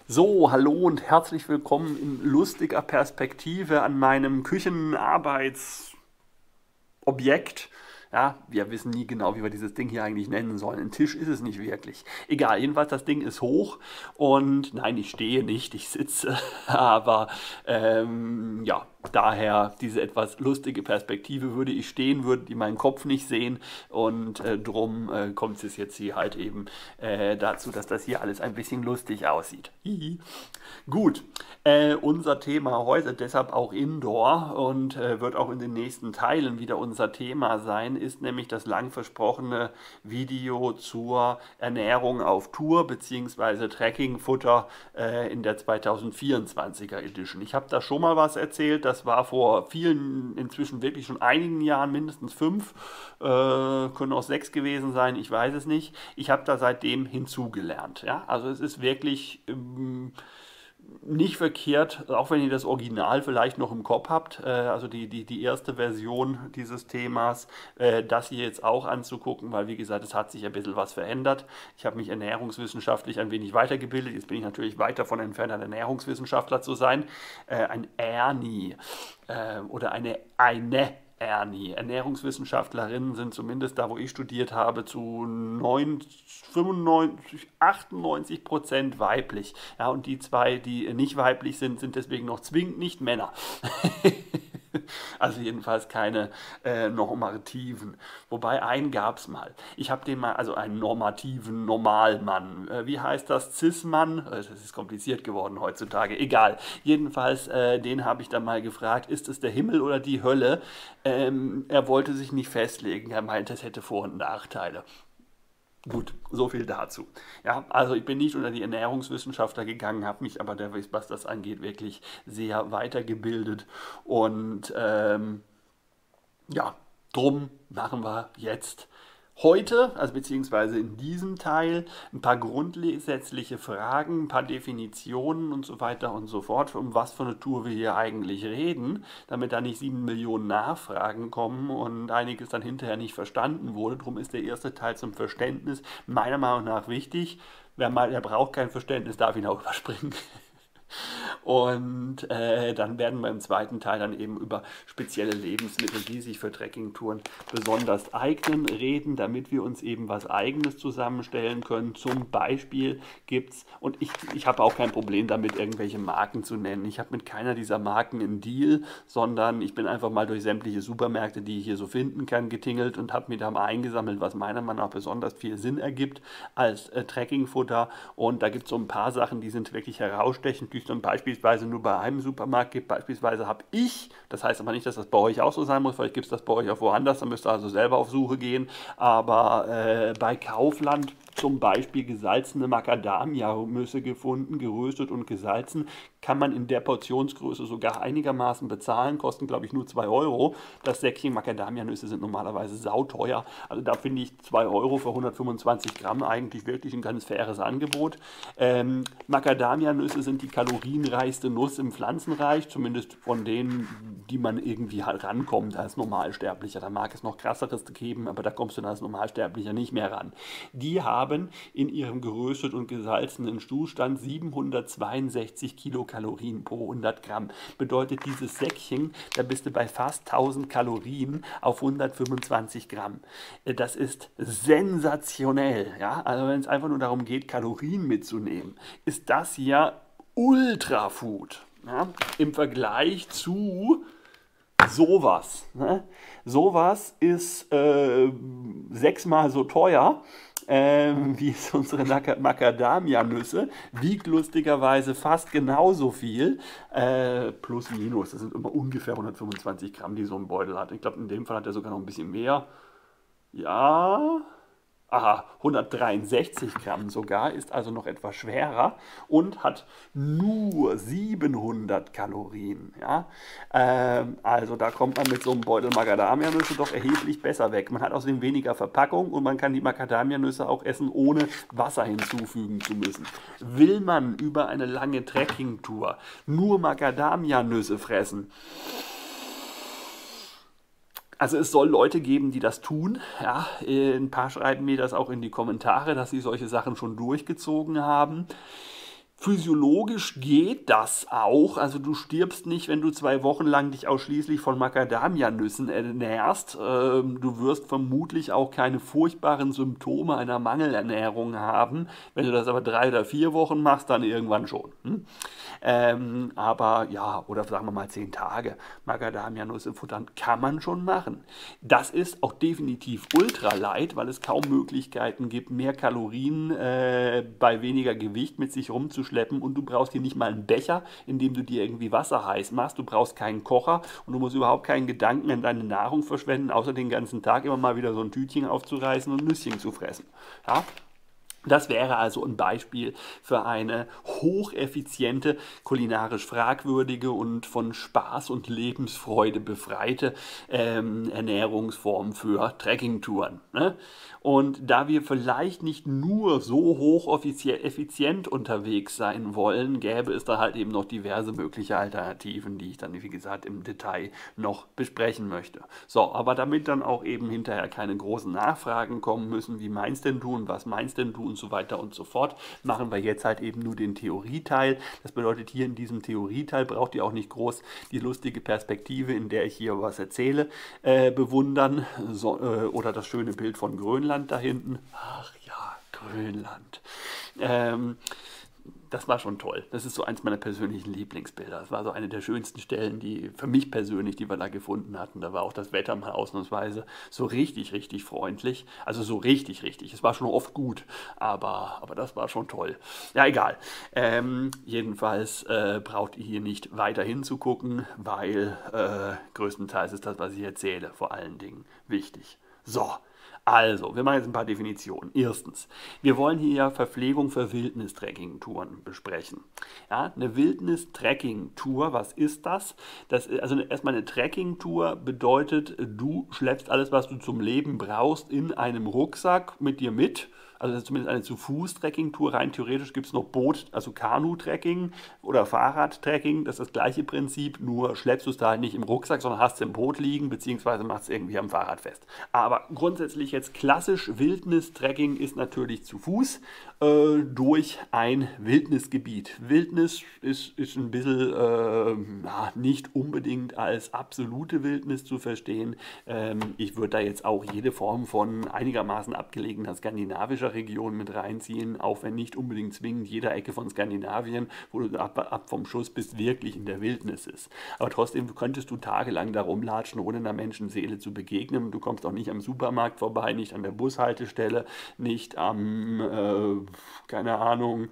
So, hallo und herzlich willkommen in lustiger Perspektive an meinem Küchenarbeitsobjekt. Ja, wir wissen nie genau, wie wir dieses Ding hier eigentlich nennen sollen. Ein Tisch ist es nicht wirklich. Egal, jedenfalls das Ding ist hoch und nein, ich stehe nicht, ich sitze. Aber ja, daher diese etwas lustige Perspektive. Würde ich stehen, würdet ihr meinen Kopf nicht sehen und drum kommt es jetzt hier halt eben dazu, dass das hier alles ein bisschen lustig aussieht. Hihi. Gut, unser Thema heute deshalb auch Indoor und wird auch in den nächsten Teilen wieder unser Thema sein, ist nämlich das lang versprochene Video zur Ernährung auf Tour bzw. Trekkingfutter in der 2024er Edition. Ich habe da schon mal was erzählt, das war vor vielen, inzwischen wirklich schon einigen Jahren, mindestens 5, können auch 6 gewesen sein, ich weiß es nicht. Ich habe da seitdem hinzugelernt. Ja? Also es ist wirklich nicht verkehrt, auch wenn ihr das Original vielleicht noch im Kopf habt, also die erste Version dieses Themas, das hier jetzt auch anzugucken, weil wie gesagt, es hat sich ein bisschen was verändert. Ich habe mich ernährungswissenschaftlich ein wenig weitergebildet, jetzt bin ich natürlich weit davon entfernt, ein Ernährungswissenschaftler zu sein, ein Ernie oder eine Ernie. Ernährungswissenschaftlerinnen sind zumindest da, wo ich studiert habe, zu 95, 98% weiblich. Ja, und die zwei, die nicht weiblich sind, sind deswegen noch zwingend nicht Männer. Also jedenfalls keine normativen. Wobei einen gab es mal. Ich habe den mal, also einen normativen Normalmann. Wie heißt das? Cis-Mann? Das ist kompliziert geworden heutzutage. Egal. Jedenfalls, den habe ich dann mal gefragt, ist es der Himmel oder die Hölle? Er wollte sich nicht festlegen. Er meinte, es hätte Vor- und Nachteile. Gut, so viel dazu. Ja, also ich bin nicht unter die Ernährungswissenschaftler gegangen, habe mich aber, was das angeht, wirklich sehr weitergebildet. Und ja, drum machen wir jetzt heute, also beziehungsweise in diesem Teil, ein paar grundsätzliche Fragen, ein paar Definitionen und so weiter und so fort, um was für eine Tour wir hier eigentlich reden, damit da nicht 7 Millionen Nachfragen kommen und einiges dann hinterher nicht verstanden wurde. Drum ist der erste Teil zum Verständnis meiner Meinung nach wichtig. Wer meint, er braucht kein Verständnis, darf ihn auch überspringen. Und dann werden wir im zweiten Teil dann eben über spezielle Lebensmittel, die sich für Trekkingtouren besonders eignen, reden, damit wir uns eben was Eigenes zusammenstellen können. Zum Beispiel gibt es, und ich habe auch kein Problem damit, irgendwelche Marken zu nennen. Ich habe mit keiner dieser Marken einen Deal, sondern ich bin einfach mal durch sämtliche Supermärkte, die ich hier so finden kann, getingelt und habe mir da mal eingesammelt, was meiner Meinung nach besonders viel Sinn ergibt als Trekkingfutter. Und da gibt es so ein paar Sachen, die sind wirklich herausstechend, die es dann beispielsweise nur bei einem Supermarkt gibt. Beispielsweise habe ich, das heißt aber nicht, dass das bei euch auch so sein muss, vielleicht gibt es das bei euch auch woanders, dann müsst ihr also selber auf Suche gehen. Aber bei Kaufland zum Beispiel gesalzene Macadamia-Nüsse gefunden, geröstet und gesalzen. Kann man in der Portionsgröße sogar einigermaßen bezahlen, kosten glaube ich nur 2 Euro. Das Säckchen Macadamia-Nüsse sind normalerweise sauteuer. Also da finde ich 2 Euro für 125 Gramm eigentlich wirklich ein ganz faires Angebot. Macadamia-Nüsse sind die kalorienreichste Nuss im Pflanzenreich, zumindest von denen, die man irgendwie halt rankommt als Normalsterblicher. Da mag es noch krasseres geben, aber da kommst du dann als Normalsterblicher nicht mehr ran. Die haben in ihrem geröstet und gesalzenen Zustand 762 Kilokalorien pro 100 Gramm. Bedeutet dieses Säckchen, da bist du bei fast 1000 Kalorien auf 125 Gramm. Das ist sensationell. Ja? Also wenn es einfach nur darum geht, Kalorien mitzunehmen, ist das hier Ultrafood. Ja? Im Vergleich zu sowas. Ne? Sowas ist 6-mal so teuer wie es unsere Macadamia-Nüsse, wiegt lustigerweise fast genauso viel, plus minus, das sind immer ungefähr 125 Gramm, die so ein Beutel hat. Ich glaube, in dem Fall hat er sogar noch ein bisschen mehr. Ja, aha, 163 Gramm sogar, ist also noch etwas schwerer und hat nur 700 Kalorien. Ja? Also da kommt man mit so einem Beutel Macadamianüsse doch erheblich besser weg. Man hat außerdem weniger Verpackung und man kann die Macadamianüsse auch essen, ohne Wasser hinzufügen zu müssen. Will man über eine lange Trekkingtour nur Macadamianüsse fressen, also es soll Leute geben, die das tun. Ja, ein paar schreiben mir das auch in die Kommentare, dass sie solche Sachen schon durchgezogen haben. Physiologisch geht das auch, also du stirbst nicht, wenn du 2 Wochen lang dich ausschließlich von Macadamianüssen ernährst. Du wirst vermutlich auch keine furchtbaren Symptome einer Mangelernährung haben. Wenn du das aber 3 oder 4 Wochen machst, dann irgendwann schon. Aber ja, oder sagen wir mal 10 Tage Macadamianüsse futtern kann man schon machen. Das ist auch definitiv ultralight, weil es kaum Möglichkeiten gibt, mehr Kalorien bei weniger Gewicht mit sich rumzuschleppen, und du brauchst hier nicht mal einen Becher, in dem du dir irgendwie Wasser heiß machst. Du brauchst keinen Kocher und du musst überhaupt keinen Gedanken an deine Nahrung verschwenden, außer den ganzen Tag immer mal wieder so ein Tütchen aufzureißen und ein Nüsschen zu fressen. Ja? Das wäre also ein Beispiel für eine hocheffiziente, kulinarisch fragwürdige und von Spaß und Lebensfreude befreite Ernährungsform für Trekkingtouren. Ne? Und da wir vielleicht nicht nur so hocheffizient unterwegs sein wollen, gäbe es da halt eben noch diverse mögliche Alternativen, die ich dann, wie gesagt, im Detail noch besprechen möchte. So, aber damit dann auch eben hinterher keine großen Nachfragen kommen müssen, wie meinst denn du und was meinst denn du und so weiter und so fort, machen wir jetzt halt eben nur den Theorieteil. Das bedeutet, hier in diesem Theorieteil braucht ihr auch nicht groß die lustige Perspektive, in der ich hier was erzähle, bewundern, oder das schöne Bild von Grönland da hinten. Ach ja, Grönland. Das war schon toll. Das ist so eins meiner persönlichen Lieblingsbilder. Das war so eine der schönsten Stellen, die für mich persönlich, die wir da gefunden hatten. Da war auch das Wetter mal ausnahmsweise so richtig, richtig freundlich. Also so richtig, richtig. Es war schon oft gut, aber das war schon toll. Ja, egal. Jedenfalls braucht ihr hier nicht weiter hinzugucken, weil größtenteils ist das, was ich erzähle, vor allen Dingen wichtig. So. Also, wir machen jetzt ein paar Definitionen. Erstens, wir wollen hier ja Verpflegung für Wildnis-Trekking-Touren besprechen. Ja, eine Wildnis-Trekking-Tour, was ist das? Also erstmal eine Trekking-Tour bedeutet, du schleppst alles, was du zum Leben brauchst, in einem Rucksack mit dir mit. Also das ist zumindest eine Zu-Fuß-Trekking-Tour. Rein theoretisch gibt es noch Boot, also Kanu-Trekking oder Fahrrad-Trekking. Das ist das gleiche Prinzip, nur schleppst du es da halt nicht im Rucksack, sondern hast es im Boot liegen, beziehungsweise machst es irgendwie am Fahrrad fest. Aber grundsätzlich jetzt klassisch Wildnis-Trekking ist natürlich zu Fuß durch ein Wildnisgebiet. Wildnis ist ein bisschen nicht unbedingt als absolute Wildnis zu verstehen. Ich würde da jetzt auch jede Form von einigermaßen abgelegener skandinavischer Region mit reinziehen, auch wenn nicht unbedingt zwingend jede Ecke von Skandinavien, wo du ab vom Schuss bist, wirklich in der Wildnis ist. Aber trotzdem könntest du tagelang da rumlatschen, ohne einer Menschenseele zu begegnen. Du kommst auch nicht am Supermarkt vorbei, nicht an der Bushaltestelle, nicht am, keine Ahnung,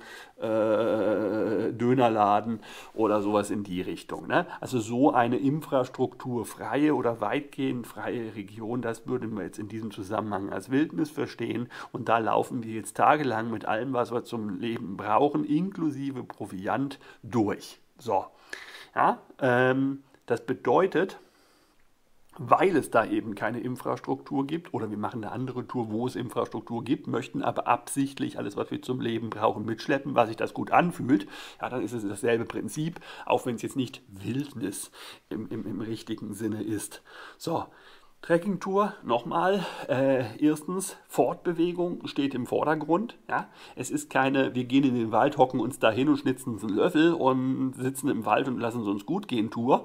Dönerladen oder sowas in die Richtung. Ne? Also so eine infrastrukturfreie oder weitgehend freie Region, das würden wir jetzt in diesem Zusammenhang als Wildnis verstehen. Und da laufen wir jetzt tagelang mit allem, was wir zum Leben brauchen, inklusive Proviant, durch. So, ja, das bedeutet, weil es da eben keine Infrastruktur gibt, oder wir machen eine andere Tour, wo es Infrastruktur gibt, möchten aber absichtlich alles, was wir zum Leben brauchen, mitschleppen, was sich das gut anfühlt, ja, dann ist es dasselbe Prinzip, auch wenn es jetzt nicht Wildnis im richtigen Sinne ist. So, Trekkingtour, nochmal, erstens, Fortbewegung steht im Vordergrund. Ja? Es ist keine, wir gehen in den Wald, hocken uns da hin und schnitzen uns einen Löffel und sitzen im Wald und lassen es uns gut gehen Tour.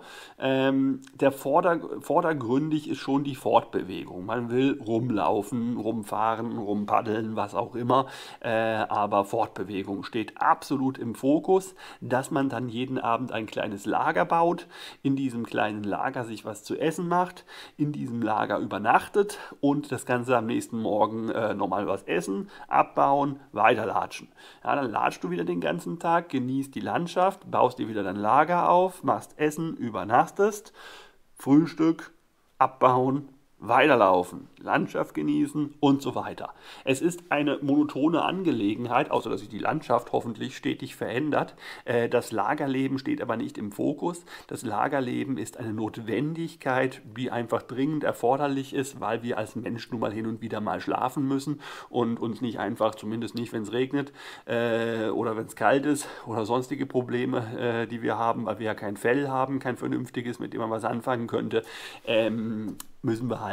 Vordergründig ist schon die Fortbewegung. Man will rumlaufen, rumfahren, rumpaddeln, was auch immer, aber Fortbewegung steht absolut im Fokus, dass man dann jeden Abend ein kleines Lager baut, in diesem kleinen Lager sich was zu essen macht, in diesem Lager übernachtet und das Ganze am nächsten Morgen nochmal was essen, abbauen, weiterlatschen. Ja, dann latschst du wieder den ganzen Tag, genießt die Landschaft, baust dir wieder dein Lager auf, machst Essen, übernachtest, Frühstück, abbauen, weiterlaufen, Landschaft genießen und so weiter. Es ist eine monotone Angelegenheit, außer dass sich die Landschaft hoffentlich stetig verändert. Das Lagerleben steht aber nicht im Fokus. Das Lagerleben ist eine Notwendigkeit, die einfach dringend erforderlich ist, weil wir als Mensch nun mal hin und wieder mal schlafen müssen und uns nicht einfach, zumindest nicht, wenn es regnet oder wenn es kalt ist oder sonstige Probleme, die wir haben, weil wir ja kein Fell haben, kein vernünftiges, mit dem man was anfangen könnte, müssen wir halt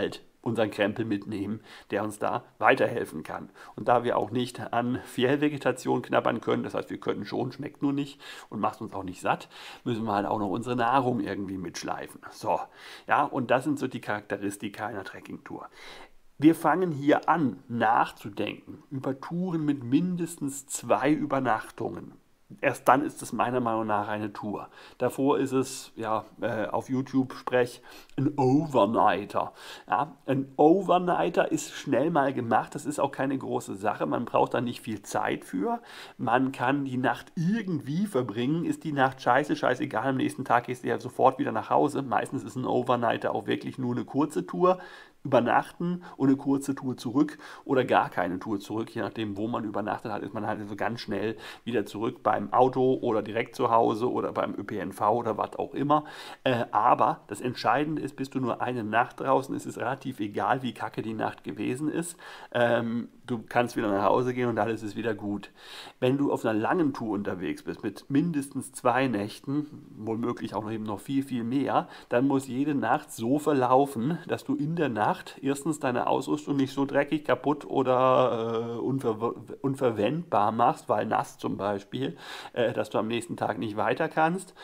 unseren Krempel mitnehmen, der uns da weiterhelfen kann. Und da wir auch nicht an Fjellvegetation knabbern können, das heißt, wir können schon, schmeckt nur nicht und macht uns auch nicht satt, müssen wir halt auch noch unsere Nahrung irgendwie mitschleifen. So, ja, und das sind so die Charakteristika einer Trekkingtour. Wir fangen hier an, nachzudenken über Touren mit mindestens 2 Übernachtungen. Erst dann ist es meiner Meinung nach eine Tour. Davor ist es, ja, auf YouTube-Sprech, ein Overnighter. Ja, ein Overnighter ist schnell mal gemacht, das ist auch keine große Sache, man braucht da nicht viel Zeit für. Man kann die Nacht irgendwie verbringen, ist die Nacht scheiße, scheißegal, am nächsten Tag gehst du ja sofort wieder nach Hause. Meistens ist ein Overnighter auch wirklich nur eine kurze Tour. Übernachten und eine kurze Tour zurück oder gar keine Tour zurück, je nachdem, wo man übernachtet hat, ist man halt so ganz schnell wieder zurück beim Auto oder direkt zu Hause oder beim ÖPNV oder was auch immer. Aber das Entscheidende ist, bist du nur eine Nacht draußen, ist es relativ egal, wie kacke die Nacht gewesen ist. Du kannst wieder nach Hause gehen und alles ist wieder gut. Wenn du auf einer langen Tour unterwegs bist, mit mindestens 2 Nächten, womöglich auch noch eben noch viel, viel mehr, dann muss jede Nacht so verlaufen, dass du in der Nacht erstens deine Ausrüstung nicht so dreckig, kaputt oder unverwendbar machst, weil nass zum Beispiel, dass du am nächsten Tag nicht weiter kannst.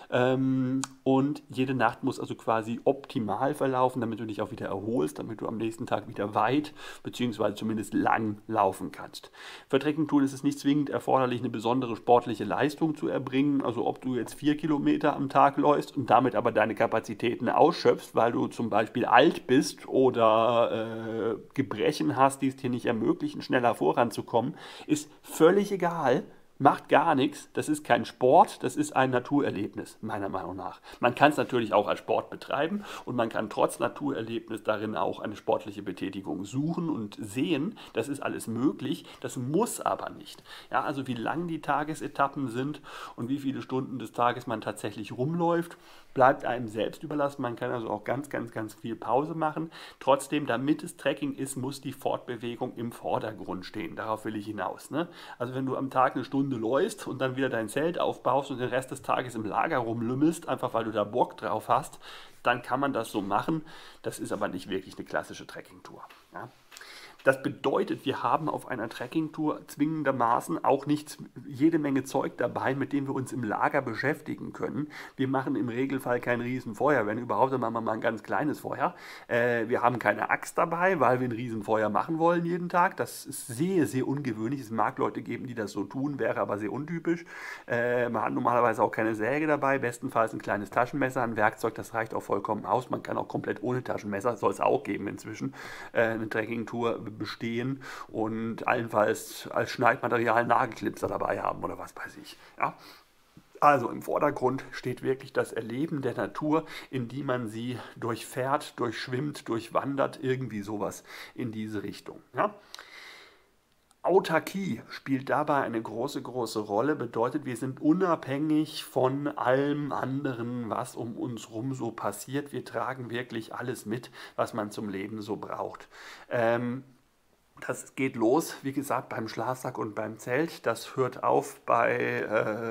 Und jede Nacht muss also quasi optimal verlaufen, damit du dich auch wieder erholst, damit du am nächsten Tag wieder weit bzw. zumindest lang laufen kannst. Für Trekkingtouren ist es nicht zwingend erforderlich, eine besondere sportliche Leistung zu erbringen, also ob du jetzt 4 Kilometer am Tag läufst und damit aber deine Kapazitäten ausschöpfst, weil du zum Beispiel alt bist oder Gebrechen hast, die es dir nicht ermöglichen, schneller voranzukommen, ist völlig egal. Macht gar nichts, das ist kein Sport, das ist ein Naturerlebnis, meiner Meinung nach. Man kann es natürlich auch als Sport betreiben und man kann trotz Naturerlebnis darin auch eine sportliche Betätigung suchen und sehen, das ist alles möglich, das muss aber nicht. Ja, also wie lang die Tagesetappen sind und wie viele Stunden des Tages man tatsächlich rumläuft, bleibt einem selbst überlassen. Man kann also auch ganz, ganz, ganz viel Pause machen. Trotzdem, damit es Trekking ist, muss die Fortbewegung im Vordergrund stehen. Darauf will ich hinaus. Ne? Also wenn du am Tag eine Stunde läufst und dann wieder dein Zelt aufbaust und den Rest des Tages im Lager rumlümmelst, einfach weil du da Bock drauf hast, dann kann man das so machen. Das ist aber nicht wirklich eine klassische Trekkingtour. Ja? Das bedeutet, wir haben auf einer Trekkingtour zwingendermaßen auch nicht jede Menge Zeug dabei, mit dem wir uns im Lager beschäftigen können. Wir machen im Regelfall kein Riesenfeuer, wenn überhaupt, dann machen wir mal ein ganz kleines Feuer. Wir haben keine Axt dabei, weil wir ein Riesenfeuer machen wollen jeden Tag. Das ist sehr, sehr ungewöhnlich. Es mag Leute geben, die das so tun, wäre aber sehr untypisch. Man hat normalerweise auch keine Säge dabei, bestenfalls ein kleines Taschenmesser, ein Werkzeug, das reicht auch vollkommen aus. Man kann auch komplett ohne Taschenmesser, soll es auch geben inzwischen, eine Trekkingtour bestehen und allenfalls als Schneidmaterial Nagelklipser dabei haben oder was weiß ich. Ja? Also im Vordergrund steht wirklich das Erleben der Natur, in die man sie durchfährt, durchschwimmt, durchwandert, irgendwie sowas in diese Richtung. Ja? Autarkie spielt dabei eine große, große Rolle, bedeutet, wir sind unabhängig von allem anderen, was um uns rum so passiert. Wir tragen wirklich alles mit, was man zum Leben so braucht. Das geht los, wie gesagt, beim Schlafsack und beim Zelt. Das hört auf bei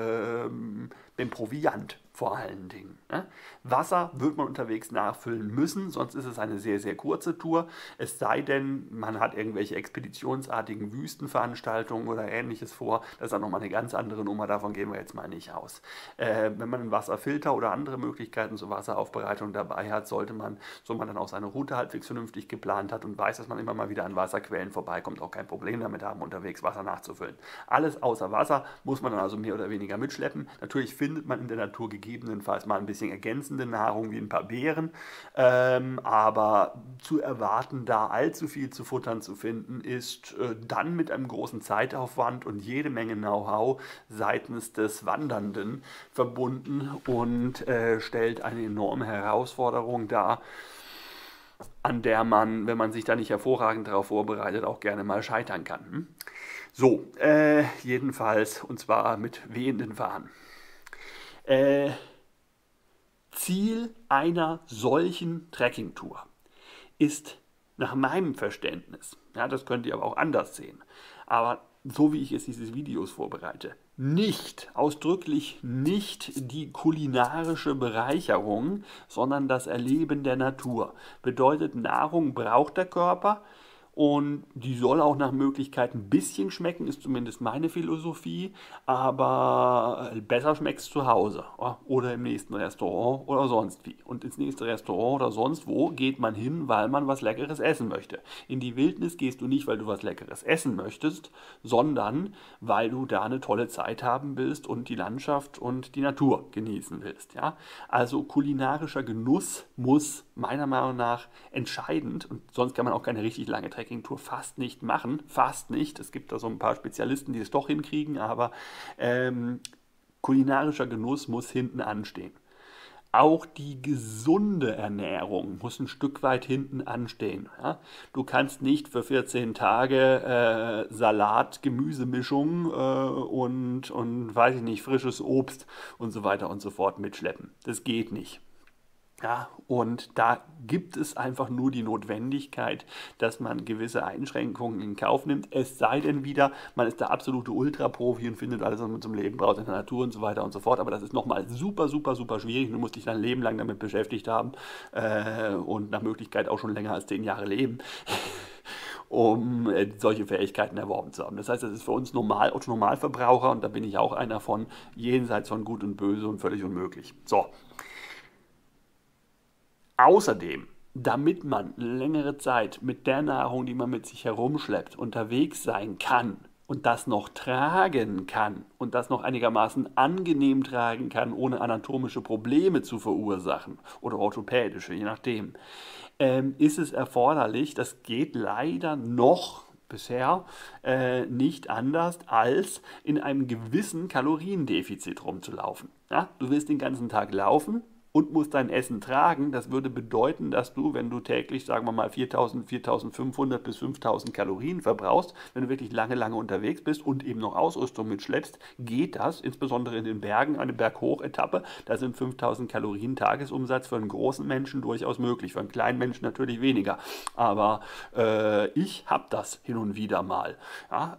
dem Proviant vor allen Dingen. Ne? Wasser wird man unterwegs nachfüllen müssen, sonst ist es eine sehr, sehr kurze Tour. Es sei denn, man hat irgendwelche expeditionsartigen Wüstenveranstaltungen oder ähnliches vor. Das ist dann nochmal eine ganz andere Nummer, davon gehen wir jetzt mal nicht aus. Wenn man einen Wasserfilter oder andere Möglichkeiten zur Wasseraufbereitung dabei hat, sollte man, so man dann auch seine Route halbwegs vernünftig geplant hat und weiß, dass man immer mal wieder an Wasserquellen vorbeikommt, auch kein Problem damit haben, unterwegs Wasser nachzufüllen. Alles außer Wasser muss man dann also mehr oder weniger mitschleppen. Natürlich findet man in der Natur gegebenenfalls mal ein bisschen ergänzende Nahrung wie ein paar Beeren, aber zu erwarten, da allzu viel zu futtern zu finden, ist dann mit einem großen Zeitaufwand und jede Menge Know-how seitens des Wandernden verbunden und stellt eine enorme Herausforderung dar, an der man, wenn man sich da nicht hervorragend darauf vorbereitet, auch gerne mal scheitern kann. So, jedenfalls, und zwar mit wehenden Fahnen. Ziel einer solchen Trekkingtour ist nach meinem Verständnis, ja, das könnt ihr aber auch anders sehen, aber so wie ich jetzt diese Videos vorbereite, nicht, ausdrücklich nicht die kulinarische Bereicherung, sondern das Erleben der Natur. Bedeutet, Nahrung braucht der Körper und die soll auch nach Möglichkeit ein bisschen schmecken, ist zumindest meine Philosophie, aber besser schmeckt es zu Hause, ja, oder im nächsten Restaurant oder sonst wie. Und ins nächste Restaurant oder sonst wo geht man hin, weil man was Leckeres essen möchte. In die Wildnis gehst du nicht, weil du was Leckeres essen möchtest, sondern weil du da eine tolle Zeit haben willst und die Landschaft und die Natur genießen willst. Ja? Also kulinarischer Genuss muss meiner Meinung nach entscheidend, und sonst kann man auch keine richtig lange Trekkingtour fast nicht machen, fast nicht. Es gibt da so ein paar Spezialisten, die es doch hinkriegen, aber kulinarischer Genuss muss hinten anstehen. Auch die gesunde Ernährung muss ein Stück weit hinten anstehen. Ja? Du kannst nicht für 14 Tage Salat, Gemüsemischung und weiß ich nicht, frisches Obst und so weiter und so fort mitschleppen. Das geht nicht. Ja, und da gibt es einfach nur die Notwendigkeit, dass man gewisse Einschränkungen in Kauf nimmt. Es sei denn wieder, man ist der absolute Ultraprofi und findet alles, was man zum Leben braucht in der Natur und so weiter und so fort. Aber das ist nochmal super, super, super schwierig. Du musst dich dein Leben lang damit beschäftigt haben und nach Möglichkeit auch schon länger als 10 Jahre leben. Um solche Fähigkeiten erworben zu haben. Das heißt, das ist für uns Normalverbraucher, und da bin ich auch einer von, jenseits von Gut und Böse und völlig unmöglich. So. Außerdem, damit man längere Zeit mit der Nahrung, die man mit sich herumschleppt, unterwegs sein kann und das noch tragen kann und das noch einigermaßen angenehm tragen kann, ohne anatomische Probleme zu verursachen oder orthopädische, je nachdem, ist es erforderlich, das geht leider noch bisher nicht anders, als in einem gewissen Kaloriendefizit rumzulaufen. Ja? Du willst den ganzen Tag laufen und musst dein Essen tragen. Das würde bedeuten, dass du, wenn du täglich, sagen wir mal, 4.000, 4.500 bis 5.000 Kalorien verbrauchst, wenn du wirklich lange, lange unterwegs bist und eben noch Ausrüstung mitschleppst, geht das, insbesondere in den Bergen, eine Berghoch-Etappe, da sind 5.000 Kalorien Tagesumsatz für einen großen Menschen durchaus möglich, für einen kleinen Menschen natürlich weniger. Aber ich habe das hin und wieder mal. Ja,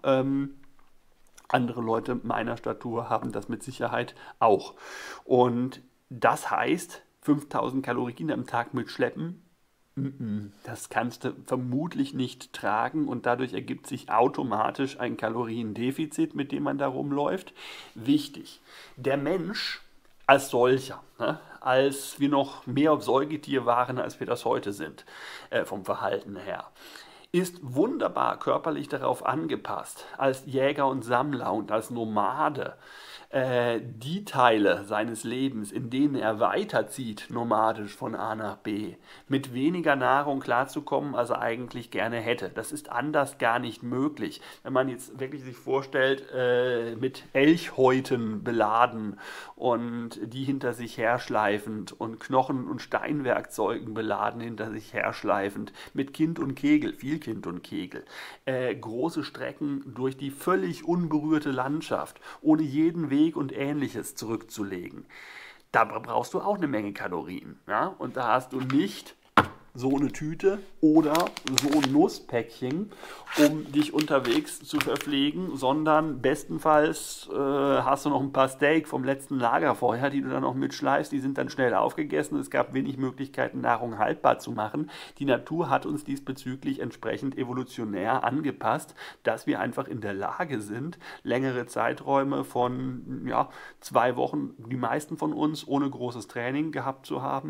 andere Leute meiner Statur haben das mit Sicherheit auch. Und das heißt, 5.000 Kalorien am Tag mitschleppen, das kannst du vermutlich nicht tragen, und dadurch ergibt sich automatisch ein Kaloriendefizit, mit dem man da rumläuft. Wichtig, der Mensch als solcher, ne, als wir noch mehr Säugetier waren, als wir das heute sind, vom Verhalten her, ist wunderbar körperlich darauf angepasst, als Jäger und Sammler und als Nomade die Teile seines Lebens, in denen er weiterzieht, nomadisch von A nach B, mit weniger Nahrung klarzukommen, als er eigentlich gerne hätte. Das ist anders gar nicht möglich. Wenn man jetzt wirklich sich vorstellt, mit Elchhäuten beladen und die hinter sich herschleifend und Knochen- und Steinwerkzeugen beladen hinter sich herschleifend, mit Kind und Kegel, viel Kind und Kegel, große Strecken durch die völlig unberührte Landschaft, ohne jeden Weg und Ähnliches zurückzulegen. Da brauchst du auch eine Menge Kalorien. Ja? Und da hast du nicht so eine Tüte oder so ein Nusspäckchen, um dich unterwegs zu verpflegen, sondern bestenfalls hast du noch ein paar Steak vom letzten Lagerfeuer, die du dann noch mitschleifst, die sind dann schnell aufgegessen. Es gab wenig Möglichkeiten, Nahrung haltbar zu machen. Die Natur hat uns diesbezüglich entsprechend evolutionär angepasst, dass wir einfach in der Lage sind, längere Zeiträume von 2 Wochen, die meisten von uns, ohne großes Training gehabt zu haben,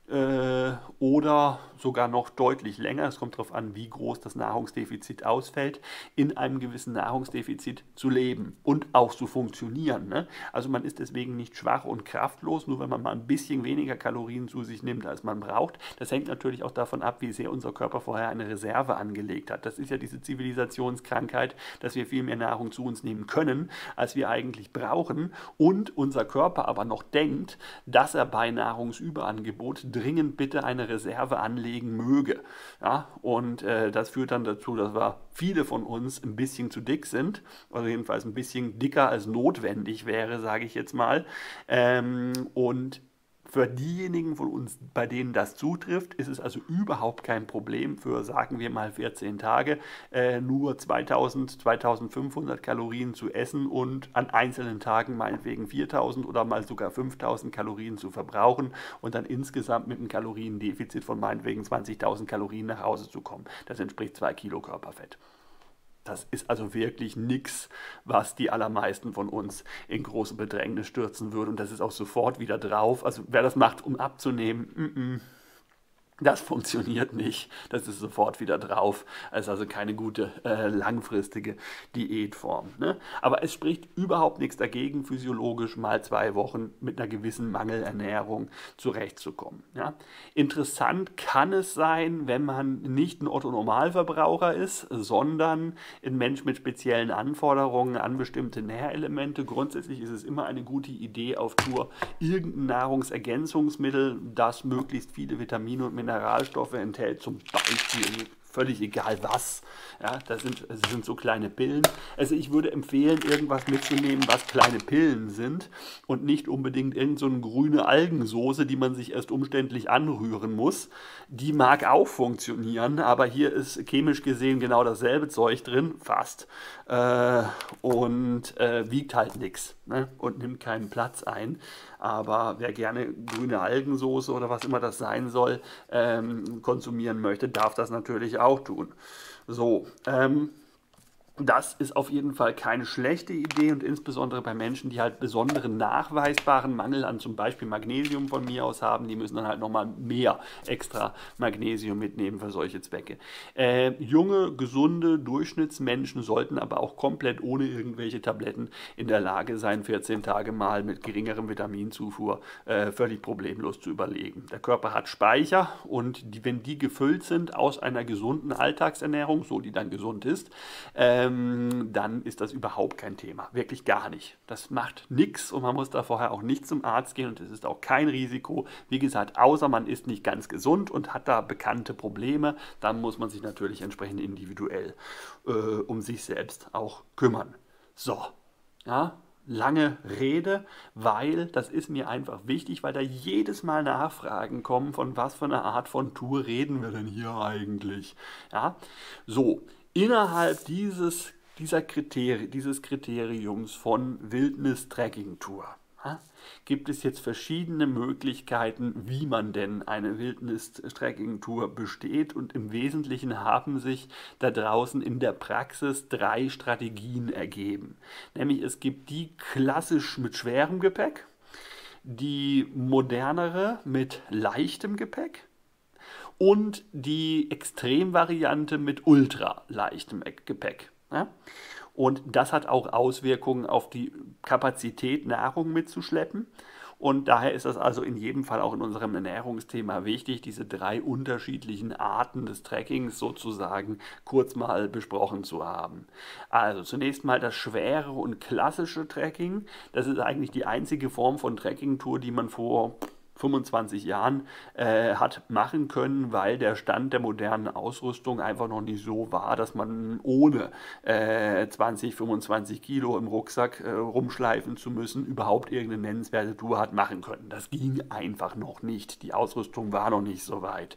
oder sogar noch deutlich länger, es kommt darauf an, wie groß das Nahrungsdefizit ausfällt, in einem gewissen Nahrungsdefizit zu leben und auch zu funktionieren. Ne? Also man ist deswegen nicht schwach und kraftlos, nur wenn man mal ein bisschen weniger Kalorien zu sich nimmt, als man braucht. Das hängt natürlich auch davon ab, wie sehr unser Körper vorher eine Reserve angelegt hat. Das ist ja diese Zivilisationskrankheit, dass wir viel mehr Nahrung zu uns nehmen können, als wir eigentlich brauchen, und unser Körper aber noch denkt, dass er bei Nahrungsüberangebot dringend bitte eine Reserve anlegen möge. Ja, und das führt dann dazu, dass wir, viele von uns, ein bisschen zu dick sind, also jedenfalls ein bisschen dicker als notwendig wäre, sage ich jetzt mal, und Für diejenigen von uns, bei denen das zutrifft, ist es also überhaupt kein Problem für, sagen wir mal, 14 Tage nur 2000, 2500 Kalorien zu essen und an einzelnen Tagen meinetwegen 4000 oder mal sogar 5000 Kalorien zu verbrauchen und dann insgesamt mit einem Kaloriendefizit von meinetwegen 20.000 Kalorien nach Hause zu kommen. Das entspricht 2 Kilo Körperfett. Das ist also wirklich nichts, was die allermeisten von uns in große Bedrängnis stürzen würde. Und das ist auch sofort wieder drauf. Also wer das macht, um abzunehmen, das funktioniert nicht. Das ist sofort wieder drauf. Das ist also keine gute langfristige Diätform. Ne? Aber es spricht überhaupt nichts dagegen, physiologisch mal 2 Wochen mit einer gewissen Mangelernährung zurechtzukommen. Ja? Interessant kann es sein, wenn man nicht ein Otto-Normalverbraucher ist, sondern ein Mensch mit speziellen Anforderungen an bestimmte Nährelemente. Grundsätzlich ist es immer eine gute Idee auf Tour, irgendein Nahrungsergänzungsmittel, das möglichst viele Vitamine und Mineralstoffe enthält, zum Beispiel völlig egal was. Ja, das sind so kleine Pillen. Also ich würde empfehlen, irgendwas mitzunehmen, was kleine Pillen sind und nicht unbedingt irgend so eine grüne Algensoße, die man sich erst umständlich anrühren muss. Die mag auch funktionieren, aber hier ist chemisch gesehen genau dasselbe Zeug drin, fast. Und wiegt halt nichts, ne? Und nimmt keinen Platz ein. Aber wer gerne grüne Algensoße oder was immer das sein soll, konsumieren möchte, darf das natürlich auch tun. So, das ist auf jeden Fall keine schlechte Idee und insbesondere bei Menschen, die halt besonderen nachweisbaren Mangel an zum Beispiel Magnesium von mir aus haben, die müssen dann halt nochmal mehr extra Magnesium mitnehmen für solche Zwecke. Junge, gesunde Durchschnittsmenschen sollten aber auch komplett ohne irgendwelche Tabletten in der Lage sein, 14 Tage mal mit geringerem Vitaminzufuhr völlig problemlos zu überleben. Der Körper hat Speicher und wenn die gefüllt sind aus einer gesunden Alltagsernährung, so die dann gesund ist, dann ist das überhaupt kein Thema. Wirklich gar nicht. Das macht nichts und man muss da vorher auch nicht zum Arzt gehen und es ist auch kein Risiko. Wie gesagt, außer man ist nicht ganz gesund und hat da bekannte Probleme, dann muss man sich natürlich entsprechend individuell um sich selbst auch kümmern. So, ja. Lange Rede, weil das ist mir einfach wichtig, weil da jedes Mal Nachfragen kommen, von was für einer Art von Tour reden wir denn hier eigentlich. Ja, so, innerhalb dieses Kriteriums von Wildnis-Trekking-Tour gibt es jetzt verschiedene Möglichkeiten, wie man denn eine Wildnis-Trekking-Tour besteht und im Wesentlichen haben sich da draußen in der Praxis 3 Strategien ergeben. Nämlich es gibt die klassisch mit schwerem Gepäck, die modernere mit leichtem Gepäck und die Extremvariante mit ultra leichtem Gepäck. Ja? Und das hat auch Auswirkungen auf die Kapazität, Nahrung mitzuschleppen. Und daher ist das also in jedem Fall auch in unserem Ernährungsthema wichtig, diese 3 unterschiedlichen Arten des Trackings sozusagen kurz mal besprochen zu haben. Also zunächst mal das schwere und klassische Tracking. Das ist eigentlich die einzige Form von Tracking-Tour, die man vor 25 Jahren hat machen können, weil der Stand der modernen Ausrüstung einfach noch nicht so war, dass man ohne 20, 25 Kilo im Rucksack rumschleifen zu müssen, überhaupt irgendeine nennenswerte Tour hat machen können. Das ging einfach noch nicht. Die Ausrüstung war noch nicht so weit.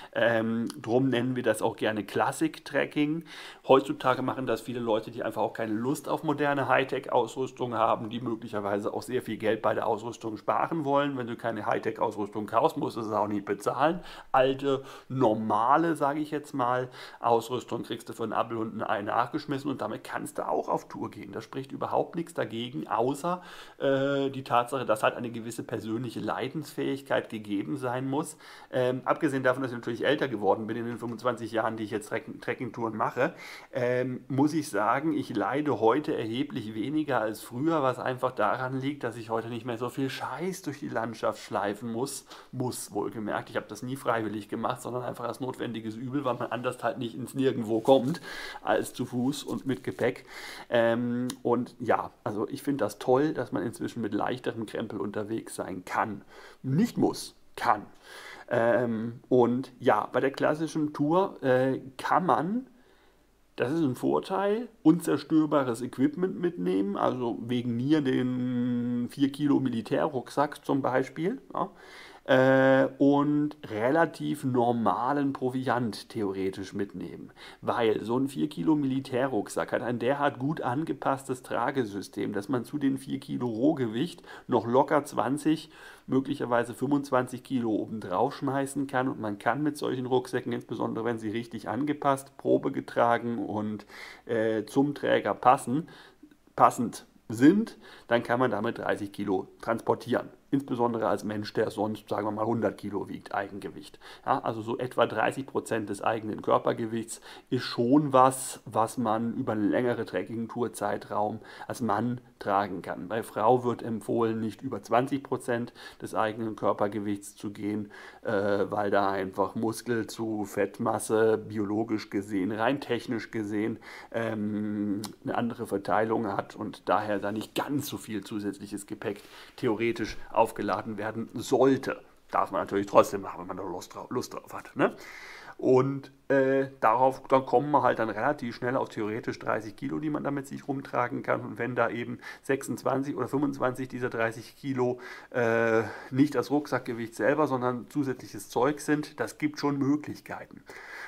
Drum nennen wir das auch gerne Classic-Tracking. Heutzutage machen das viele Leute, die einfach auch keine Lust auf moderne Hightech-Ausrüstung haben, die möglicherweise auch sehr viel Geld bei der Ausrüstung sparen wollen. Wenn du keine Hightech-Ausrüstung kaufst, musst du es auch nicht bezahlen. Alte, normale, sage ich jetzt mal, Ausrüstung kriegst du für einen Apfel und ein Ei nachgeschmissen und damit kannst du auch auf Tour gehen. Da spricht überhaupt nichts dagegen, außer die Tatsache, dass halt eine gewisse persönliche Leidensfähigkeit gegeben sein muss. Abgesehen davon, dass ich natürlich älter geworden bin in den 25 Jahren, die ich jetzt Trekkingtouren mache, muss ich sagen, ich leide heute erheblich weniger als früher, was einfach daran liegt, dass ich heute nicht mehr so viel Scheiß durch die Landschaft schleifen muss wohlgemerkt. Ich habe das nie freiwillig gemacht, sondern einfach als notwendiges Übel, weil man anders halt nicht ins Nirgendwo kommt, als zu Fuß und mit Gepäck. Und ja, also ich finde das toll, dass man inzwischen mit leichterem Krempel unterwegs sein kann. Nicht muss, kann. Und ja, bei der klassischen Tour kann man, das ist ein Vorteil, unzerstörbares Equipment mitnehmen, also wegen mir den einem 4 Kilo Militärrucksack zum Beispiel, ja, und relativ normalen Proviant theoretisch mitnehmen. Weil so ein 4 Kilo Militärrucksack hat ein derart gut angepasstes Tragesystem, dass man zu den 4 Kilo Rohgewicht noch locker 20, möglicherweise 25 Kilo obendrauf schmeißen kann. Und man kann mit solchen Rucksäcken, insbesondere wenn sie richtig angepasst, Probe getragen und zum Träger passend sind, dann kann man damit 30 Kilo transportieren. Insbesondere als Mensch, der sonst, sagen wir mal, 100 Kilo wiegt, Eigengewicht. Ja, also so etwa 30% des eigenen Körpergewichts ist schon was, was man über eine längere Trekking-Tour-Zeitraum als Mann tragen kann. Bei Frau wird empfohlen, nicht über 20% des eigenen Körpergewichts zu gehen, weil da einfach Muskel zu Fettmasse biologisch gesehen, rein technisch gesehen, eine andere Verteilung hat und daher da nicht ganz so viel zusätzliches Gepäck theoretisch aufgeladen werden sollte. Darf man natürlich trotzdem machen, wenn man da Lust drauf hat. Ne? Und dann kommen wir halt dann relativ schnell auf theoretisch 30 Kilo, die man da mit sich rumtragen kann. Und wenn da eben 26 oder 25 dieser 30 Kilo nicht das Rucksackgewicht selber, sondern zusätzliches Zeug sind, das gibt schon Möglichkeiten.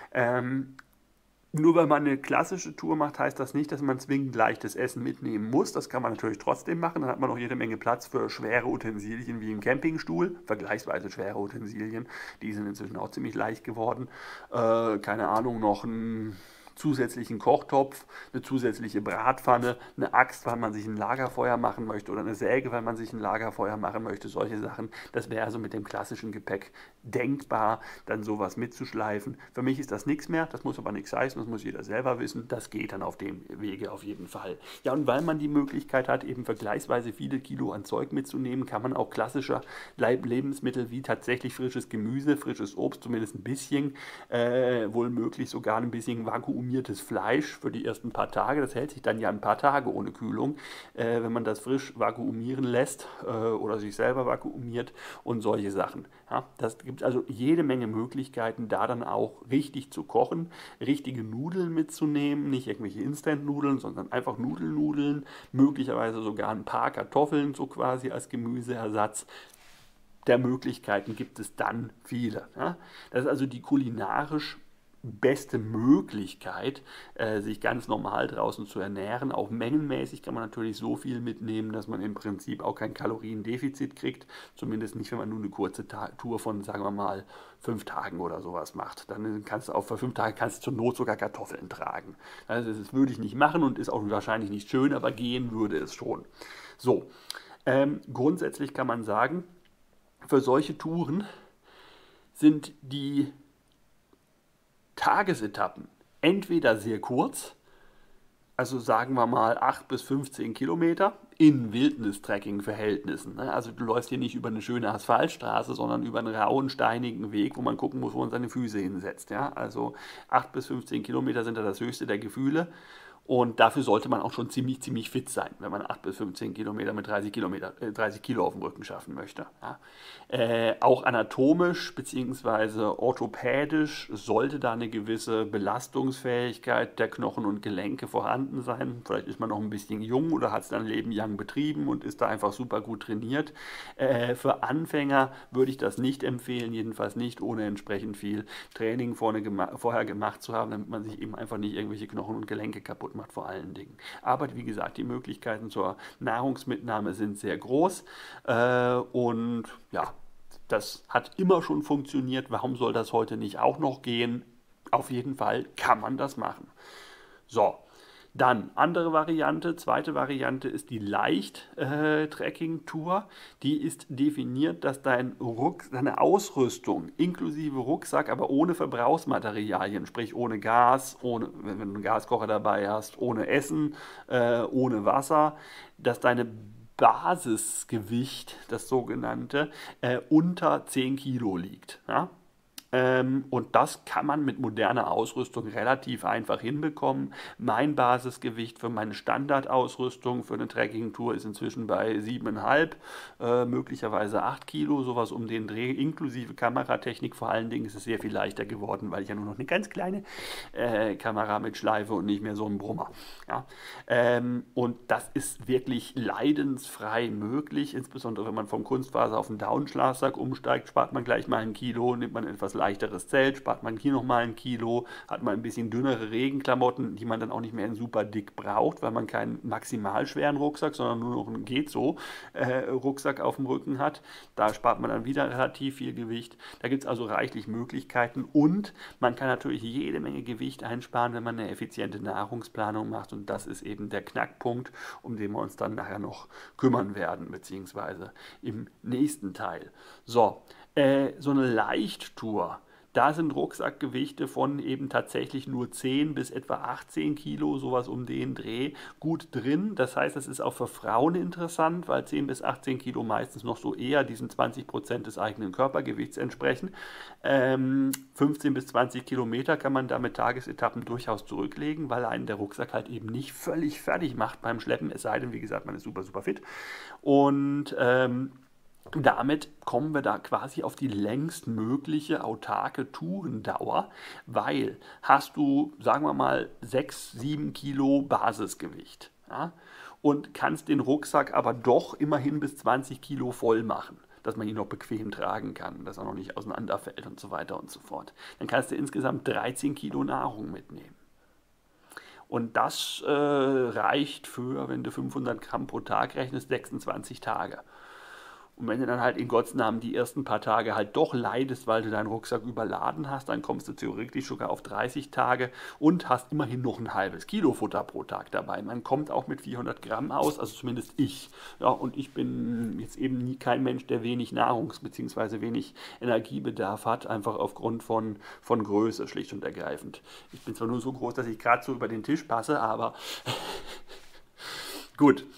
Nur weil man eine klassische Tour macht, heißt das nicht, dass man zwingend leichtes Essen mitnehmen muss. Das kann man natürlich trotzdem machen. Dann hat man auch jede Menge Platz für schwere Utensilien wie im Campingstuhl. Vergleichsweise schwere Utensilien. Die sind inzwischen auch ziemlich leicht geworden. Keine Ahnung, noch ein zusätzlichen Kochtopf, eine zusätzliche Bratpfanne, eine Axt, weil man sich ein Lagerfeuer machen möchte oder eine Säge, weil man sich ein Lagerfeuer machen möchte, solche Sachen. Das wäre also mit dem klassischen Gepäck denkbar, dann sowas mitzuschleifen. Für mich ist das nichts mehr, das muss aber nichts heißen, das muss jeder selber wissen, das geht dann auf dem Wege auf jeden Fall. Ja, und weil man die Möglichkeit hat, eben vergleichsweise viele Kilo an Zeug mitzunehmen, kann man auch klassischer Lebensmittel wie tatsächlich frisches Gemüse, frisches Obst, zumindest ein bisschen, wohl möglich sogar ein bisschen vakuumiertes Fleisch für die ersten paar Tage. Das hält sich dann ja ein paar Tage ohne Kühlung, wenn man das frisch vakuumieren lässt oder sich selber vakuumiert und solche Sachen. Ja, das gibt also jede Menge Möglichkeiten, da dann auch richtig zu kochen, richtige Nudeln mitzunehmen, nicht irgendwelche Instant-Nudeln, sondern einfach Nudeln, möglicherweise sogar ein paar Kartoffeln so quasi als Gemüseersatz. Der Möglichkeiten gibt es dann viele. Ja? Das ist also die kulinarisch beste Möglichkeit, sich ganz normal draußen zu ernähren. Auch mengenmäßig kann man natürlich so viel mitnehmen, dass man im Prinzip auch kein Kaloriendefizit kriegt. Zumindest nicht, wenn man nur eine kurze Tour von, sagen wir mal, 5 Tagen oder sowas macht. Dann kannst du auch für 5 Tage kannst du zur Not sogar Kartoffeln tragen. Also das würde ich nicht machen und ist auch wahrscheinlich nicht schön, aber gehen würde es schon. So, grundsätzlich kann man sagen, für solche Touren sind die Tagesetappen entweder sehr kurz, also sagen wir mal 8 bis 15 Kilometer in Wildnis-Trekking-Verhältnissen. Ne? Also du läufst hier nicht über eine schöne Asphaltstraße, sondern über einen rauen, steinigen Weg, wo man gucken muss, wo man seine Füße hinsetzt. Ja? Also 8 bis 15 Kilometer sind da das höchste der Gefühle. Und dafür sollte man auch schon ziemlich fit sein, wenn man 8 bis 15 Kilometer mit 30 Kilo auf dem Rücken schaffen möchte. Ja. Auch anatomisch bzw. orthopädisch sollte da eine gewisse Belastungsfähigkeit der Knochen und Gelenke vorhanden sein. Vielleicht ist man noch ein bisschen jung oder hat es dann Leben lang betrieben und ist da einfach super gut trainiert. Für Anfänger würde ich das nicht empfehlen, jedenfalls nicht ohne entsprechend viel Training vorher gemacht zu haben, damit man sich eben einfach nicht irgendwelche Knochen und Gelenke kaputt macht vor allen Dingen. Aber wie gesagt, die Möglichkeiten zur Nahrungsmitnahme sind sehr groß und ja, das hat immer schon funktioniert. Warum soll das heute nicht auch noch gehen? Auf jeden Fall kann man das machen. So, dann andere Variante, zweite Variante ist die Leicht-Trekking-Tour. Die ist definiert, dass deine Ausrüstung inklusive Rucksack, aber ohne Verbrauchsmaterialien, sprich ohne Gas, wenn du einen Gaskocher dabei hast, ohne Essen, ohne Wasser, dass deine Basisgewicht, das sogenannte, unter 10 Kilo liegt. Ja? Und das kann man mit moderner Ausrüstung relativ einfach hinbekommen. Mein Basisgewicht für meine Standardausrüstung für eine Trekkingtour ist inzwischen bei 7,5, möglicherweise 8 Kilo, sowas um den Dreh, inklusive Kameratechnik. Vor allen Dingen ist es sehr viel leichter geworden, weil ich ja nur noch eine ganz kleine Kamera mit Schleife und nicht mehr so ein Brummer. Ja? Und das ist wirklich leidensfrei möglich, insbesondere wenn man vom Kunstfaser auf den Downschlagsack umsteigt, spart man gleich mal ein Kilo, nimmt man etwas leichteres Zelt, spart man hier nochmal ein Kilo, hat man ein bisschen dünnere Regenklamotten, die man dann auch nicht mehr in super dick braucht, weil man keinen maximal schweren Rucksack, sondern nur noch einen geht so Rucksack auf dem Rücken hat. Da spart man dann wieder relativ viel Gewicht. Da gibt es also reichlich Möglichkeiten und man kann natürlich jede Menge Gewicht einsparen, wenn man eine effiziente Nahrungsplanung macht und das ist eben der Knackpunkt, um den wir uns dann nachher noch kümmern werden, beziehungsweise im nächsten Teil. So, so eine Leichttour, da sind Rucksackgewichte von eben tatsächlich nur 10 bis etwa 18 Kilo, sowas um den Dreh, gut drin. Das heißt, das ist auch für Frauen interessant, weil 10 bis 18 Kilo meistens noch so eher diesen 20% des eigenen Körpergewichts entsprechen. 15 bis 20 Kilometer kann man damit Tagesetappen durchaus zurücklegen, weil einen der Rucksack halt eben nicht völlig fertig macht beim Schleppen, es sei denn, wie gesagt, man ist super, super fit. Und damit kommen wir da quasi auf die längstmögliche autarke Tourendauer, weil hast du, sagen wir mal, 6, 7 Kilo Basisgewicht, ja, und kannst den Rucksack aber doch immerhin bis 20 Kilo voll machen, dass man ihn noch bequem tragen kann, dass er noch nicht auseinanderfällt und so weiter und so fort. Dann kannst du insgesamt 13 Kilo Nahrung mitnehmen. Und das reicht für, wenn du 500 Gramm pro Tag rechnest, 26 Tage. Und wenn du dann halt in Gottes Namen die ersten paar Tage halt doch leidest, weil du deinen Rucksack überladen hast, dann kommst du theoretisch sogar auf 30 Tage und hast immerhin noch ein halbes Kilo Futter pro Tag dabei. Man kommt auch mit 400 Gramm aus, also zumindest ich. Ja, und ich bin jetzt eben nie kein Mensch, der wenig Nahrungs- bzw. wenig Energiebedarf hat, einfach aufgrund von Größe, schlicht und ergreifend. Ich bin zwar nur so groß, dass ich gerade so über den Tisch passe, aber gut.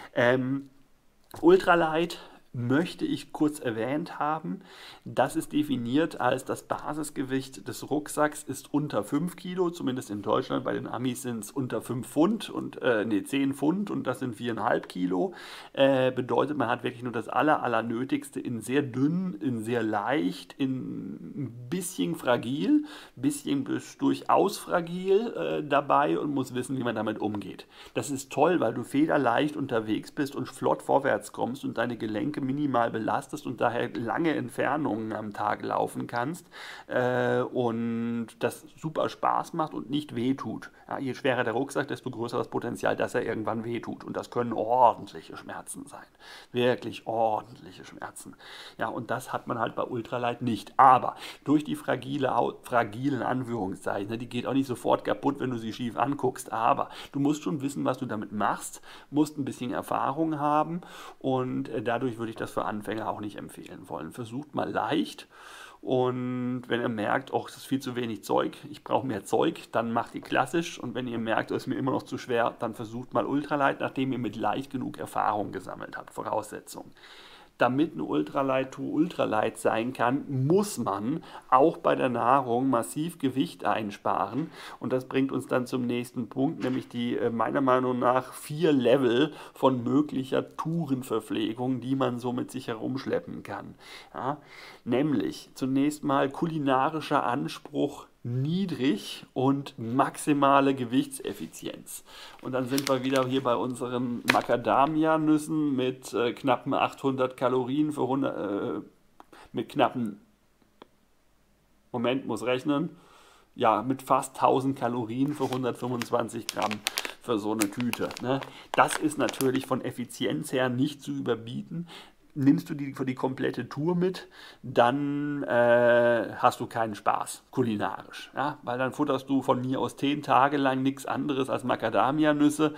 Ultralight möchte ich kurz erwähnt haben. Das ist definiert als das Basisgewicht des Rucksacks ist unter 5 Kilo, zumindest in Deutschland. Bei den Amis sind es unter 5 Pfund und 10 Pfund und das sind 4,5 Kilo. Bedeutet, man hat wirklich nur das Allernötigste in sehr dünn, in sehr leicht, in ein bisschen fragil, bisschen bis durchaus fragil dabei und muss wissen, wie man damit umgeht. Das ist toll, weil du federleicht unterwegs bist und flott vorwärts kommst und deine Gelenke minimal belastest und daher lange Entfernungen am Tag laufen kannst und das super Spaß macht und nicht wehtut. Ja, je schwerer der Rucksack, desto größer das Potenzial, dass er irgendwann wehtut und das können ordentliche Schmerzen sein. Wirklich ordentliche Schmerzen. Ja, und das hat man halt bei Ultralight nicht. Aber durch die fragilen Anführungszeichen, ne, die geht auch nicht sofort kaputt, wenn du sie schief anguckst, aber du musst schon wissen, was du damit machst, musst ein bisschen Erfahrung haben und dadurch würde ich das für Anfänger auch nicht empfehlen wollen. Versucht mal leicht und wenn ihr merkt, oh, es ist viel zu wenig Zeug, ich brauche mehr Zeug, dann macht ihr klassisch und wenn ihr merkt, es ist mir immer noch zu schwer, dann versucht mal Ultralight, nachdem ihr mit leicht genug Erfahrung gesammelt habt. Voraussetzung. Damit eine Ultralight-Tour Ultralight sein kann, muss man auch bei der Nahrung massiv Gewicht einsparen. Und das bringt uns dann zum nächsten Punkt, nämlich die meiner Meinung nach 4 Level von möglicher Tourenverpflegung, die man so mit sich herumschleppen kann. Ja? Nämlich zunächst mal kulinarischer Anspruch niedrig und maximale Gewichtseffizienz. Und dann sind wir wieder hier bei unseren Macadamia-Nüssen mit knappen 800 Kalorien für 100, mit knappen, Moment, muss rechnen, ja, mit fast 1000 Kalorien für 125 Gramm für so eine Tüte. Ne? Das ist natürlich von Effizienz her nicht zu überbieten. Nimmst du die für die komplette Tour mit, dann hast du keinen Spaß kulinarisch. Ja? Weil dann futterst du von mir aus 10 Tage lang nichts anderes als Macadamia-Nüsse.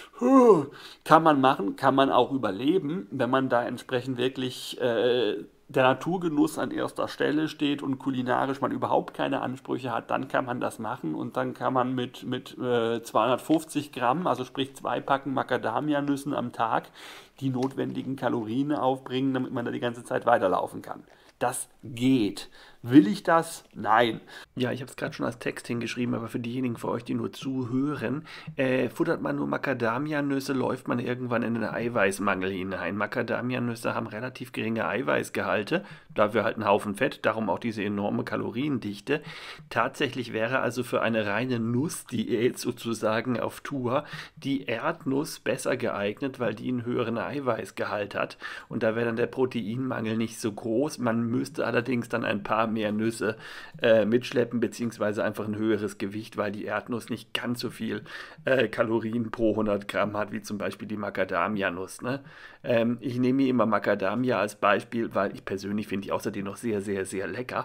Kann man machen, kann man auch überleben, wenn man da entsprechend wirklich der Naturgenuss an erster Stelle steht und kulinarisch man überhaupt keine Ansprüche hat, dann kann man das machen und dann kann man mit 250 Gramm, also sprich 2 Packen Macadamia-Nüssen am Tag, die notwendigen Kalorien aufbringen, damit man da die ganze Zeit weiterlaufen kann. Das geht. Will ich das? Nein. Ja, ich habe es gerade schon als Text hingeschrieben, aber für diejenigen von euch, die nur zuhören, futtert man nur Macadamianüsse, läuft man irgendwann in einen Eiweißmangel hinein. Macadamianüsse haben relativ geringe Eiweißgehalte, dafür halt einen Haufen Fett, darum auch diese enorme Kaloriendichte. Tatsächlich wäre also für eine reine Nussdiät sozusagen auf Tour die Erdnuss besser geeignet, weil die einen höheren Eiweißgehalt hat und da wäre dann der Proteinmangel nicht so groß. Man müsste allerdings dann ein paar mehr Nüsse mitschleppen, beziehungsweise einfach ein höheres Gewicht, weil die Erdnuss nicht ganz so viel Kalorien pro 100 Gramm hat, wie zum Beispiel die Macadamianuss. Ne? Ich nehme hier immer Macadamia als Beispiel, weil ich persönlich finde die außerdem noch sehr, sehr, sehr lecker.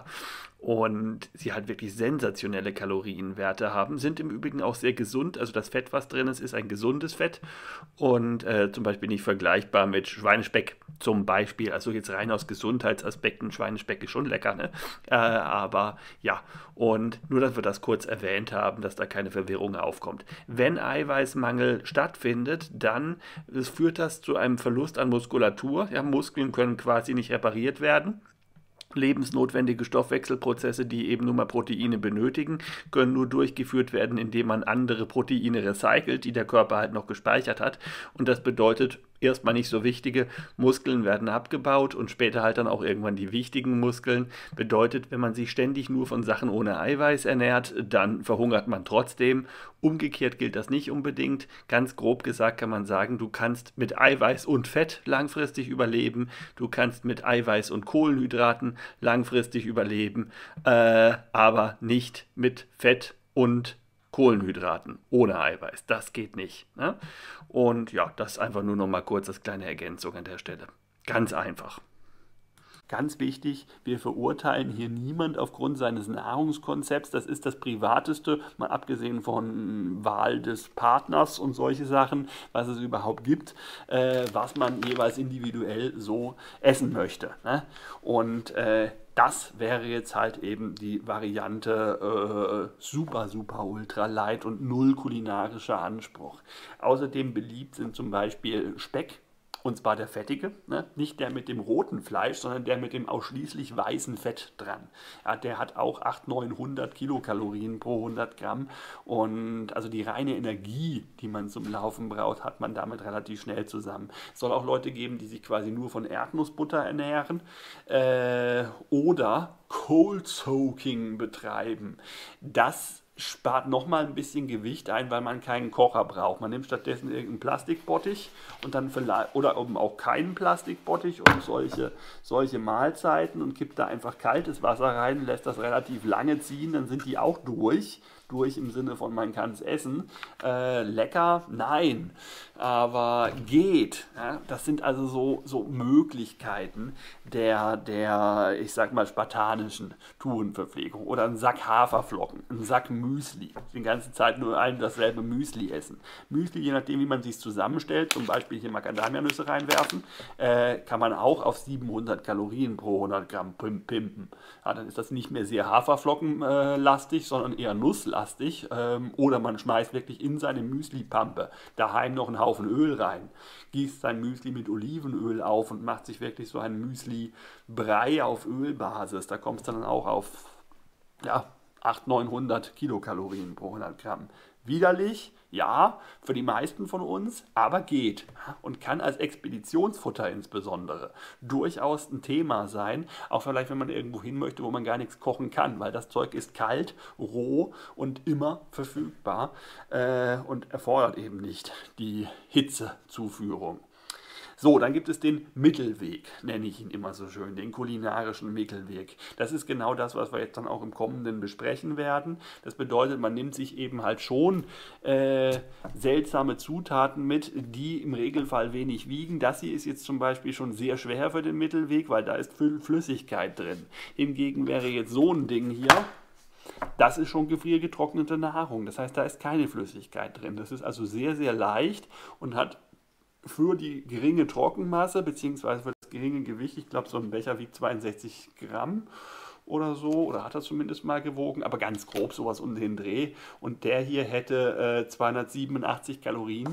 Und sie halt wirklich sensationelle Kalorienwerte haben, sind im Übrigen auch sehr gesund. Also das Fett, was drin ist, ist ein gesundes Fett und zum Beispiel nicht vergleichbar mit Schweinespeck zum Beispiel. Also jetzt rein aus Gesundheitsaspekten, Schweinespeck ist schon lecker, ne? Aber ja, und nur, dass wir das kurz erwähnt haben, dass da keine Verwirrung aufkommt. Wenn Eiweißmangel stattfindet, dann führt das zu einem Verlust an Muskulatur. Ja, Muskeln können quasi nicht repariert werden. Lebensnotwendige Stoffwechselprozesse, die eben nur mal Proteine benötigen, können nur durchgeführt werden, indem man andere Proteine recycelt, die der Körper halt noch gespeichert hat. Und das bedeutet, erstmal nicht so wichtige Muskeln werden abgebaut und später halt dann auch irgendwann die wichtigen Muskeln. Bedeutet, wenn man sich ständig nur von Sachen ohne Eiweiß ernährt, dann verhungert man trotzdem. Umgekehrt gilt das nicht unbedingt. Ganz grob gesagt kann man sagen, du kannst mit Eiweiß und Fett langfristig überleben, du kannst mit Eiweiß und Kohlenhydraten langfristig überleben, aber nicht mit Fett und Kohlenhydraten ohne Eiweiß. Das geht nicht. Ne? Und ja, das einfach nur noch mal kurz als kleine Ergänzung an der Stelle. Ganz einfach. Ganz wichtig, wir verurteilen hier niemand aufgrund seines Nahrungskonzepts. Das ist das Privateste, mal abgesehen von Wahl des Partners und solche Sachen, was es überhaupt gibt, was man jeweils individuell so essen möchte. Ne? Und das wäre jetzt halt eben die Variante super, super ultra light und null kulinarischer Anspruch. Außerdem beliebt sind zum Beispiel Speck. Und zwar der fettige, ne? Nicht der mit dem roten Fleisch, sondern der mit dem ausschließlich weißen Fett dran. Ja, der hat auch 800, 900 Kilokalorien pro 100 Gramm. Und also die reine Energie, die man zum Laufen braucht, hat man damit relativ schnell zusammen. Es soll auch Leute geben, die sich quasi nur von Erdnussbutter ernähren oder Cold Soaking betreiben. Das spart nochmal ein bisschen Gewicht ein, weil man keinen Kocher braucht. Man nimmt stattdessen irgendeinen Plastikbottich und dann vielleicht, oder eben auch keinen Plastikbottich und solche Mahlzeiten und kippt da einfach kaltes Wasser rein, lässt das relativ lange ziehen, dann sind die auch durch im Sinne von man kann es essen. Lecker? Nein. Aber geht. Ja? Das sind also so Möglichkeiten der, ich sag mal, spartanischen Tourenverpflegung. Oder ein Sack Haferflocken, ein Sack Müsli. Die ganze Zeit nur ein dasselbe Müsli essen. Müsli, je nachdem, wie man es sich zusammenstellt, zum Beispiel hier Macadamianüsse reinwerfen, kann man auch auf 700 Kalorien pro 100 Gramm pimpen. Ja, dann ist das nicht mehr sehr Haferflockenlastig, sondern eher nusslastig. Oder man schmeißt wirklich in seine Müsli-Pampe daheim noch einen Haufen Öl rein, gießt sein Müsli mit Olivenöl auf und macht sich wirklich so ein Müsli-Brei auf Ölbasis. Da kommt es dann auch auf 800, 900 Kilokalorien pro 100 Gramm. Widerlich, ja, für die meisten von uns, aber geht und kann als Expeditionsfutter insbesondere durchaus ein Thema sein, auch vielleicht, wenn man irgendwo hin möchte, wo man gar nichts kochen kann, weil das Zeug ist kalt, roh und immer verfügbar und erfordert eben nicht die Hitzezuführung. So, dann gibt es den Mittelweg, nenne ich ihn immer so schön, den kulinarischen Mittelweg. Das ist genau das, was wir jetzt dann auch im Kommenden besprechen werden. Das bedeutet, man nimmt sich eben halt schon seltsame Zutaten mit, die im Regelfall wenig wiegen. Das hier ist jetzt zum Beispiel schon sehr schwer für den Mittelweg, weil da ist Flüssigkeit drin. Hingegen wäre jetzt so ein Ding hier, das ist schon gefriergetrocknete Nahrung. Das heißt, da ist keine Flüssigkeit drin. Das ist also sehr, sehr leicht und hat für die geringe Trockenmasse bzw. für das geringe Gewicht, ich glaube so ein Becher wiegt 62 Gramm oder so, oder hat er zumindest mal gewogen, aber ganz grob sowas um den Dreh. Und der hier hätte 287 Kalorien,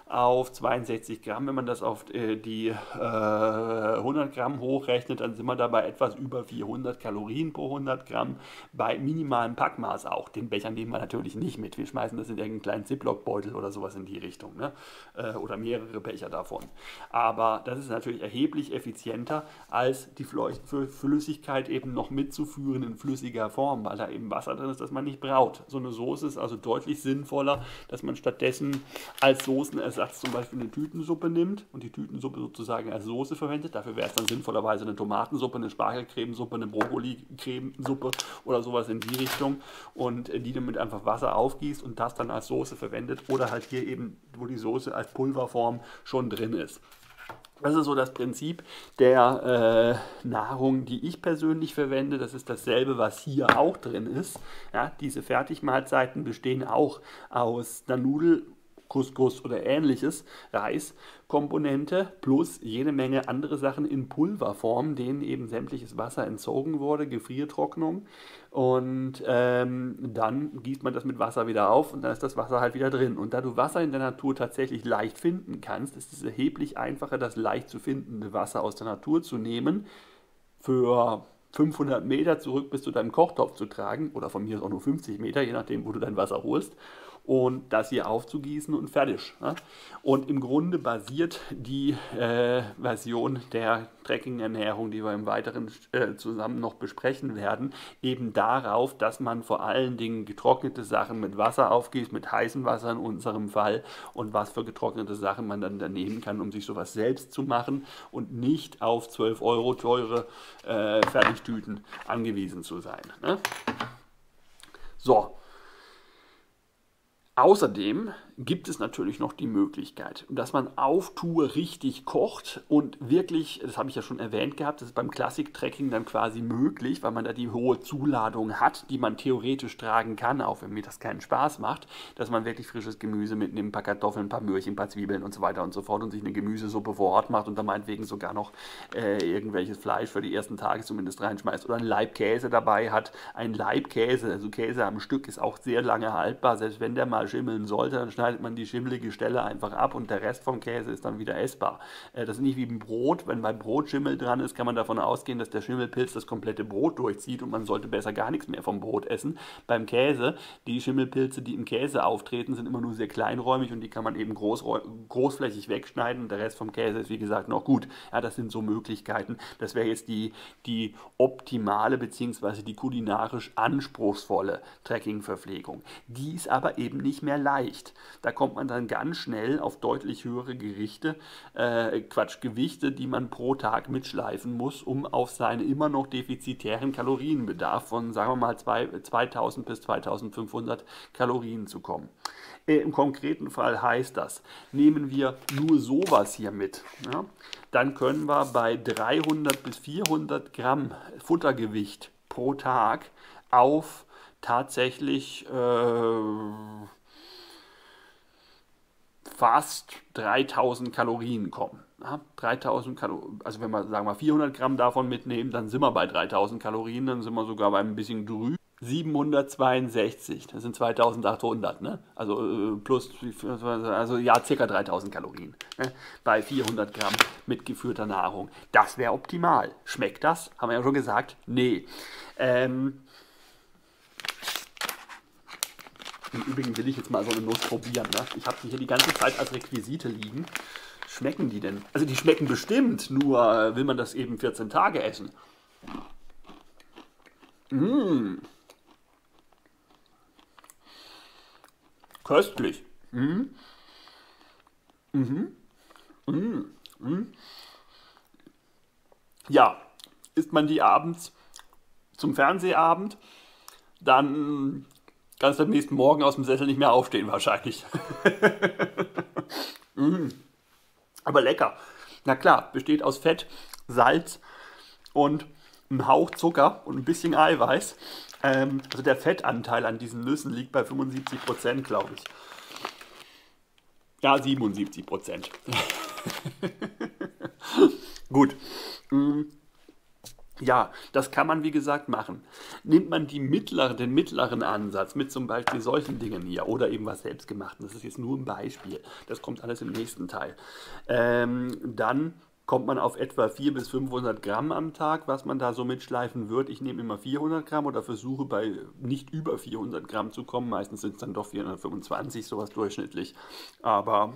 auf 62 Gramm. Wenn man das auf die 100 Gramm hochrechnet, dann sind wir dabei etwas über 400 Kalorien pro 100 Gramm bei minimalem Packmaß auch. Den Becher nehmen wir natürlich nicht mit. Wir schmeißen das in irgendeinen kleinen Ziploc-Beutel oder sowas in die Richtung, ne? Oder mehrere Becher davon. Aber das ist natürlich erheblich effizienter, als die Flüssigkeit eben noch mitzuführen in flüssiger Form, weil da eben Wasser drin ist, das man nicht braucht. So eine Soße ist also deutlich sinnvoller, dass man stattdessen als Soßenersatz zum Beispiel eine Tütensuppe nimmt und die Tütensuppe sozusagen als Soße verwendet. Dafür wäre es dann sinnvollerweise eine Tomatensuppe, eine Spargelcremesuppe, eine Brokkoli-Cremesuppe oder sowas in die Richtung und die dann mit einfach Wasser aufgießt und das dann als Soße verwendet oder halt hier eben, wo die Soße als Pulverform schon drin ist. Das ist so das Prinzip der Nahrung, die ich persönlich verwende. Das ist dasselbe, was hier auch drin ist. Ja, diese Fertigmahlzeiten bestehen auch aus einer Nudel, Couscous oder ähnliches, Reiskomponente plus jede Menge andere Sachen in Pulverform, denen eben sämtliches Wasser entzogen wurde, Gefriertrocknung. Und dann gießt man das mit Wasser wieder auf und dann ist das Wasser halt wieder drin. Und da du Wasser in der Natur tatsächlich leicht finden kannst, ist es erheblich einfacher, das leicht zu findende Wasser aus der Natur zu nehmen, für 500 Meter zurück bis zu deinem Kochtopf zu tragen, oder von mir ist auch nur 50 Meter, je nachdem, wo du dein Wasser holst, und das hier aufzugießen und fertig. Ne? Und im Grunde basiert die Version der Trekking-Ernährung, die wir im Weiteren zusammen noch besprechen werden, eben darauf, dass man vor allen Dingen getrocknete Sachen mit Wasser aufgießt, mit heißem Wasser in unserem Fall, und was für getrocknete Sachen man dann nehmen kann, um sich sowas selbst zu machen und nicht auf 12 Euro teure Fertigtüten angewiesen zu sein. Ne? So. Außerdem gibt es natürlich noch die Möglichkeit, dass man auf Tour richtig kocht und wirklich, das habe ich ja schon erwähnt gehabt, das ist beim Classic-Trekking dann quasi möglich, weil man da die hohe Zuladung hat, die man theoretisch tragen kann, auch wenn mir das keinen Spaß macht, dass man wirklich frisches Gemüse mitnimmt, ein paar Kartoffeln, ein paar Möhrchen, ein paar Zwiebeln und so weiter und so fort und sich eine Gemüsesuppe vor Ort macht und dann meinetwegen sogar noch irgendwelches Fleisch für die ersten Tage zumindest reinschmeißt oder ein Laib Käse dabei hat. Ein Laib Käse, also Käse am Stück, ist auch sehr lange haltbar, selbst wenn der mal schimmeln sollte, dann schneidet man die schimmelige Stelle einfach ab und der Rest vom Käse ist dann wieder essbar. Das ist nicht wie beim Brot. Wenn beim Brot Schimmel dran ist, kann man davon ausgehen, dass der Schimmelpilz das komplette Brot durchzieht und man sollte besser gar nichts mehr vom Brot essen. Beim Käse, die Schimmelpilze, die im Käse auftreten, sind immer nur sehr kleinräumig und die kann man eben großflächig wegschneiden und der Rest vom Käse ist, wie gesagt, noch gut. Ja, das sind so Möglichkeiten. Das wäre jetzt die optimale bzw. die kulinarisch anspruchsvolle Trekkingverpflegung. Die ist aber eben nicht mehr leicht. Da kommt man dann ganz schnell auf deutlich höhere Gewichte, die man pro Tag mitschleifen muss, um auf seinen immer noch defizitären Kalorienbedarf von, sagen wir mal, 2000 bis 2500 Kalorien zu kommen. Im konkreten Fall heißt das, nehmen wir nur sowas hier mit, ja, dann können wir bei 300 bis 400 Gramm Futtergewicht pro Tag auf tatsächlich fast 3000 Kalorien kommen. Ja, 3000 Kalorien, also wenn wir, sagen wir, 400 Gramm davon mitnehmen, dann sind wir bei 3000 Kalorien, dann sind wir sogar bei ein bisschen drüber. 762, das sind 2800, ne? Also plus, also ja, circa 3000 Kalorien, ne? Bei 400 Gramm mitgeführter Nahrung. Das wäre optimal. Schmeckt das? Haben wir ja schon gesagt. Nee. Im Übrigen will ich jetzt mal so eine Nuss probieren. Ne? Ich habe die hier die ganze Zeit als Requisite liegen. Schmecken die denn? Also die schmecken bestimmt, nur will man das eben 14 Tage essen. Mmh. Köstlich. Mhm. Mhm. Mhm. Mhm. Ja, isst man die abends zum Fernsehabend, dann kannst du am nächsten Morgen aus dem Sessel nicht mehr aufstehen wahrscheinlich. Mm, aber lecker. Na klar, besteht aus Fett, Salz und einem Hauch Zucker und ein bisschen Eiweiß. Also der Fettanteil an diesen Nüssen liegt bei 75%, glaube ich. Ja, 77%. Gut. Ja, das kann man wie gesagt machen. Nimmt man den mittleren Ansatz mit zum Beispiel solchen Dingen hier oder eben was selbstgemachten, das ist jetzt nur ein Beispiel, das kommt alles im nächsten Teil, dann kommt man auf etwa 400 bis 500 Gramm am Tag, was man da so mitschleifen wird. Ich nehme immer 400 Gramm oder versuche bei nicht über 400 Gramm zu kommen. Meistens sind es dann doch 425, sowas durchschnittlich. Aber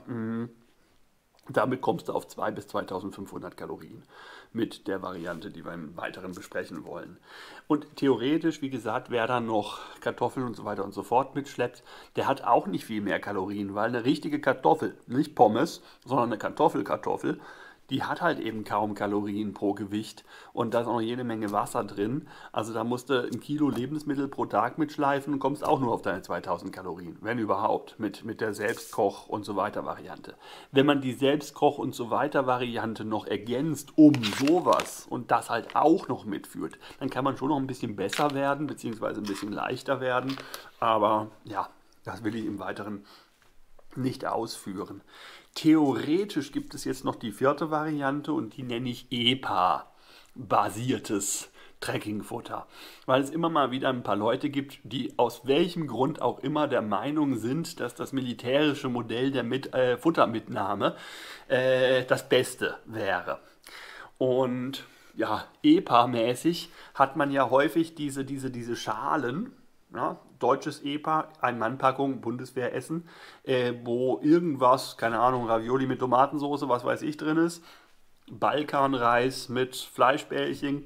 damit kommst du auf 2.000 bis 2.500 Kalorien mit der Variante, die wir im Weiteren besprechen wollen. Und theoretisch, wie gesagt, wer dann noch Kartoffeln und so weiter und so fort mitschleppt, der hat auch nicht viel mehr Kalorien, weil eine richtige Kartoffel, nicht Pommes, sondern eine Kartoffel, die hat halt eben kaum Kalorien pro Gewicht und da ist auch noch jede Menge Wasser drin. Also da musst du 1 Kilo Lebensmittel pro Tag mitschleifen und kommst auch nur auf deine 2000 Kalorien, wenn überhaupt, mit der Selbstkoch- und so weiter Variante. Wenn man die Selbstkoch- und so weiter Variante noch ergänzt um sowas und das halt auch noch mitführt, dann kann man schon noch ein bisschen besser werden, beziehungsweise ein bisschen leichter werden. Aber ja, das will ich im Weiteren nicht ausführen. Theoretisch gibt es jetzt noch die vierte Variante und die nenne ich EPA-basiertes Trekkingfutter, weil es immer mal wieder ein paar Leute gibt, die aus welchem Grund auch immer der Meinung sind, dass das militärische Modell der Futtermitnahme das Beste wäre. Und ja, EPA-mäßig hat man ja häufig diese Schalen, ja, deutsches EPA, Ein-Mann-Packung, Bundeswehressen, wo irgendwas, keine Ahnung, Ravioli mit Tomatensauce, was weiß ich drin ist, Balkanreis mit Fleischbällchen.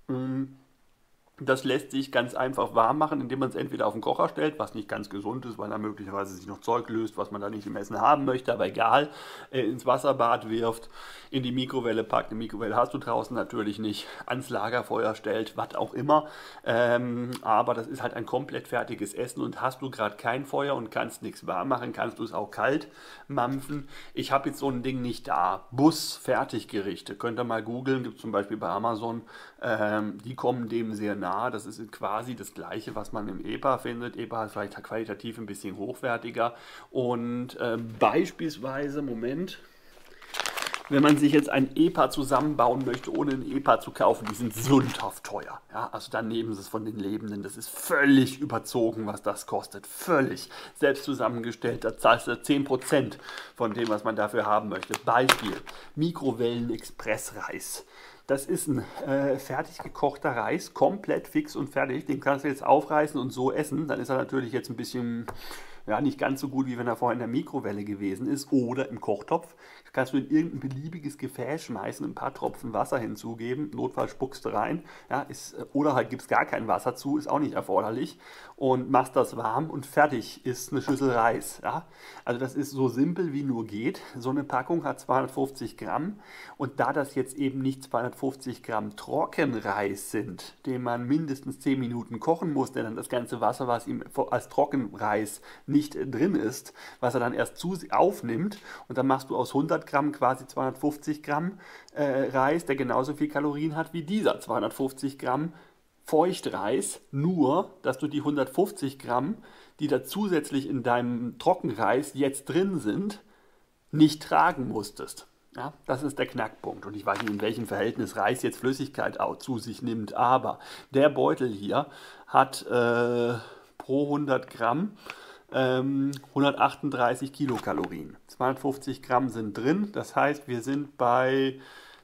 Das lässt sich ganz einfach warm machen, indem man es entweder auf den Kocher stellt, was nicht ganz gesund ist, weil da möglicherweise sich noch Zeug löst, was man da nicht im Essen haben möchte, aber egal, ins Wasserbad wirft, in die Mikrowelle packt, eine Mikrowelle hast du draußen natürlich nicht, ans Lagerfeuer stellt, was auch immer, aber das ist halt ein komplett fertiges Essen und hast du gerade kein Feuer und kannst nichts warm machen, kannst du es auch kalt mampfen. Ich habe jetzt so ein Ding nicht da. Bus-Fertiggerichte, könnt ihr mal googeln, gibt es zum Beispiel bei Amazon, die kommen dem sehr nah. Das ist quasi das gleiche, was man im EPA findet. EPA ist vielleicht qualitativ ein bisschen hochwertiger. Und beispielsweise, Moment, wenn man sich jetzt ein EPA zusammenbauen möchte, ohne ein EPA zu kaufen, die sind sündhaft teuer. Ja, also dann nehmen sie es von den Lebenden. Das ist völlig überzogen, was das kostet. Völlig. Selbst zusammengestellt, da zahlst du 10% von dem, was man dafür haben möchte. Beispiel, Mikrowellen-Express-Reis. Das ist ein fertig gekochter Reis, komplett fix und fertig. Den kannst du jetzt aufreißen und so essen. Dann ist er natürlich jetzt ein bisschen, ja, nicht ganz so gut, wie wenn er vorher in der Mikrowelle gewesen ist oder im Kochtopf. Das kannst du in irgendein beliebiges Gefäß schmeißen, ein paar Tropfen Wasser hinzugeben, notfalls spuckst du rein, ja, oder halt gibst gar kein Wasser zu, ist auch nicht erforderlich und machst das warm und fertig ist eine Schüssel Reis. Ja. Also das ist so simpel wie nur geht. So eine Packung hat 250 Gramm und da das jetzt eben nicht 250 Gramm Trockenreis sind, den man mindestens 10 Minuten kochen muss, denn dann das ganze Wasser, was ihm als Trockenreis nicht drin ist, was er dann erst aufnimmt und dann machst du aus 100 Gramm quasi 250 Gramm Reis, der genauso viel Kalorien hat wie dieser 250 Gramm Feuchtreis, nur dass du die 150 Gramm, die da zusätzlich in deinem Trockenreis jetzt drin sind, nicht tragen musstest. Ja, das ist der Knackpunkt. Und ich weiß nicht, in welchem Verhältnis Reis jetzt Flüssigkeit auch zu sich nimmt, aber der Beutel hier hat pro 100 Gramm 138 Kilokalorien. 250 Gramm sind drin, das heißt, wir sind bei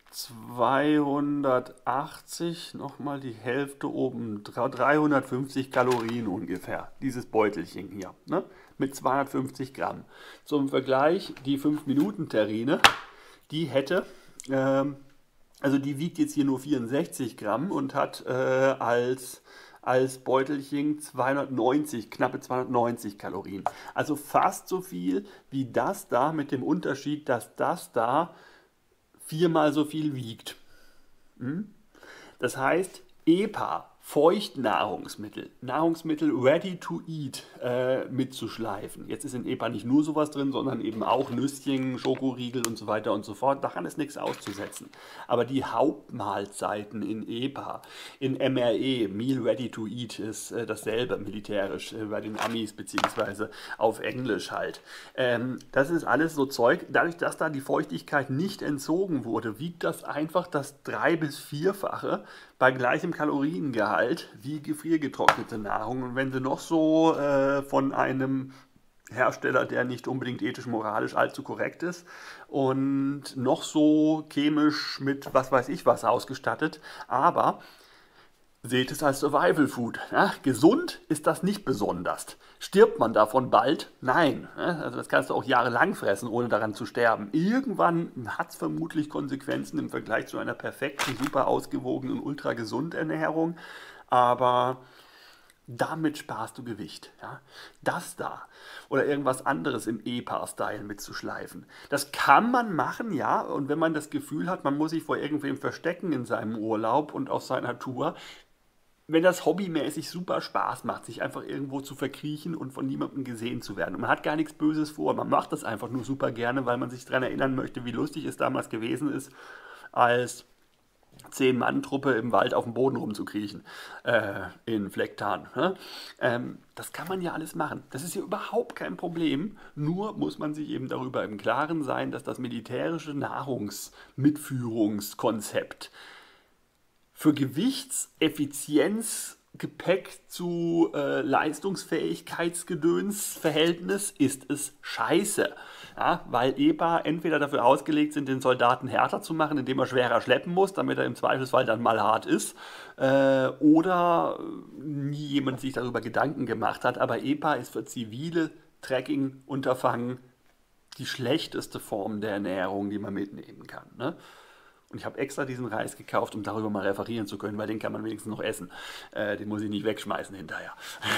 280, nochmal die Hälfte oben, 350 Kalorien ungefähr, dieses Beutelchen hier, ne? Mit 250 Gramm. Zum Vergleich, die 5-Minuten-Terrine, die hätte, also die wiegt jetzt hier nur 64 Gramm und hat als Beutelchen 290, knappe 290 Kalorien. Also fast so viel wie das da, mit dem Unterschied, dass das da 4-mal so viel wiegt. Das heißt, EPA Feuchtnahrungsmittel, Nahrungsmittel ready to eat mitzuschleifen. Jetzt ist in EPA nicht nur sowas drin, sondern eben auch Nüsschen, Schokoriegel und so weiter und so fort. Daran ist nichts auszusetzen. Aber die Hauptmahlzeiten in EPA, in MRE, Meal Ready to Eat, ist dasselbe militärisch bei den Amis beziehungsweise auf Englisch halt. Das ist alles so Zeug. Dadurch, dass da die Feuchtigkeit nicht entzogen wurde, wiegt das einfach das 3- bis 4-fache bei gleichem Kaloriengehalt wie gefriergetrocknete Nahrung. Und wenn sie noch so von einem Hersteller, der nicht unbedingt ethisch-moralisch allzu korrekt ist und noch so chemisch mit was weiß ich was ausgestattet, aber seht es als Survival Food. Ja, gesund ist das nicht besonders. Stirbt man davon bald? Nein. Ja, also das kannst du auch jahrelang fressen, ohne daran zu sterben. Irgendwann hat es vermutlich Konsequenzen im Vergleich zu einer perfekten, super ausgewogenen, ultra gesunden Ernährung. Aber damit sparst du Gewicht. Ja? Das da oder irgendwas anderes im EPA-Style mitzuschleifen. Das kann man machen, ja. Und wenn man das Gefühl hat, man muss sich vor irgendwem verstecken in seinem Urlaub und auf seiner Tour, wenn das hobbymäßig super Spaß macht, sich einfach irgendwo zu verkriechen und von niemandem gesehen zu werden. Und man hat gar nichts Böses vor, man macht das einfach nur super gerne, weil man sich daran erinnern möchte, wie lustig es damals gewesen ist, als 10-Mann-Truppe im Wald auf dem Boden rumzukriechen, in Flecktarn. Ne? Das kann man ja alles machen. Das ist ja überhaupt kein Problem. Nur muss man sich eben darüber im Klaren sein, dass das militärische Nahrungsmitführungskonzept für Gewichtseffizienz, Gepäck zu Leistungsfähigkeitsgedöns-Verhältnis ist es scheiße. Ja, weil EPA entweder dafür ausgelegt sind, den Soldaten härter zu machen, indem er schwerer schleppen muss, damit er im Zweifelsfall dann mal hart ist, oder nie jemand sich darüber Gedanken gemacht hat. Aber EPA ist für zivile Trekking-Unterfangen die schlechteste Form der Ernährung, die man mitnehmen kann. Ne? Und ich habe extra diesen Reis gekauft, um darüber mal referieren zu können, weil den kann man wenigstens noch essen. Den muss ich nicht wegschmeißen hinterher.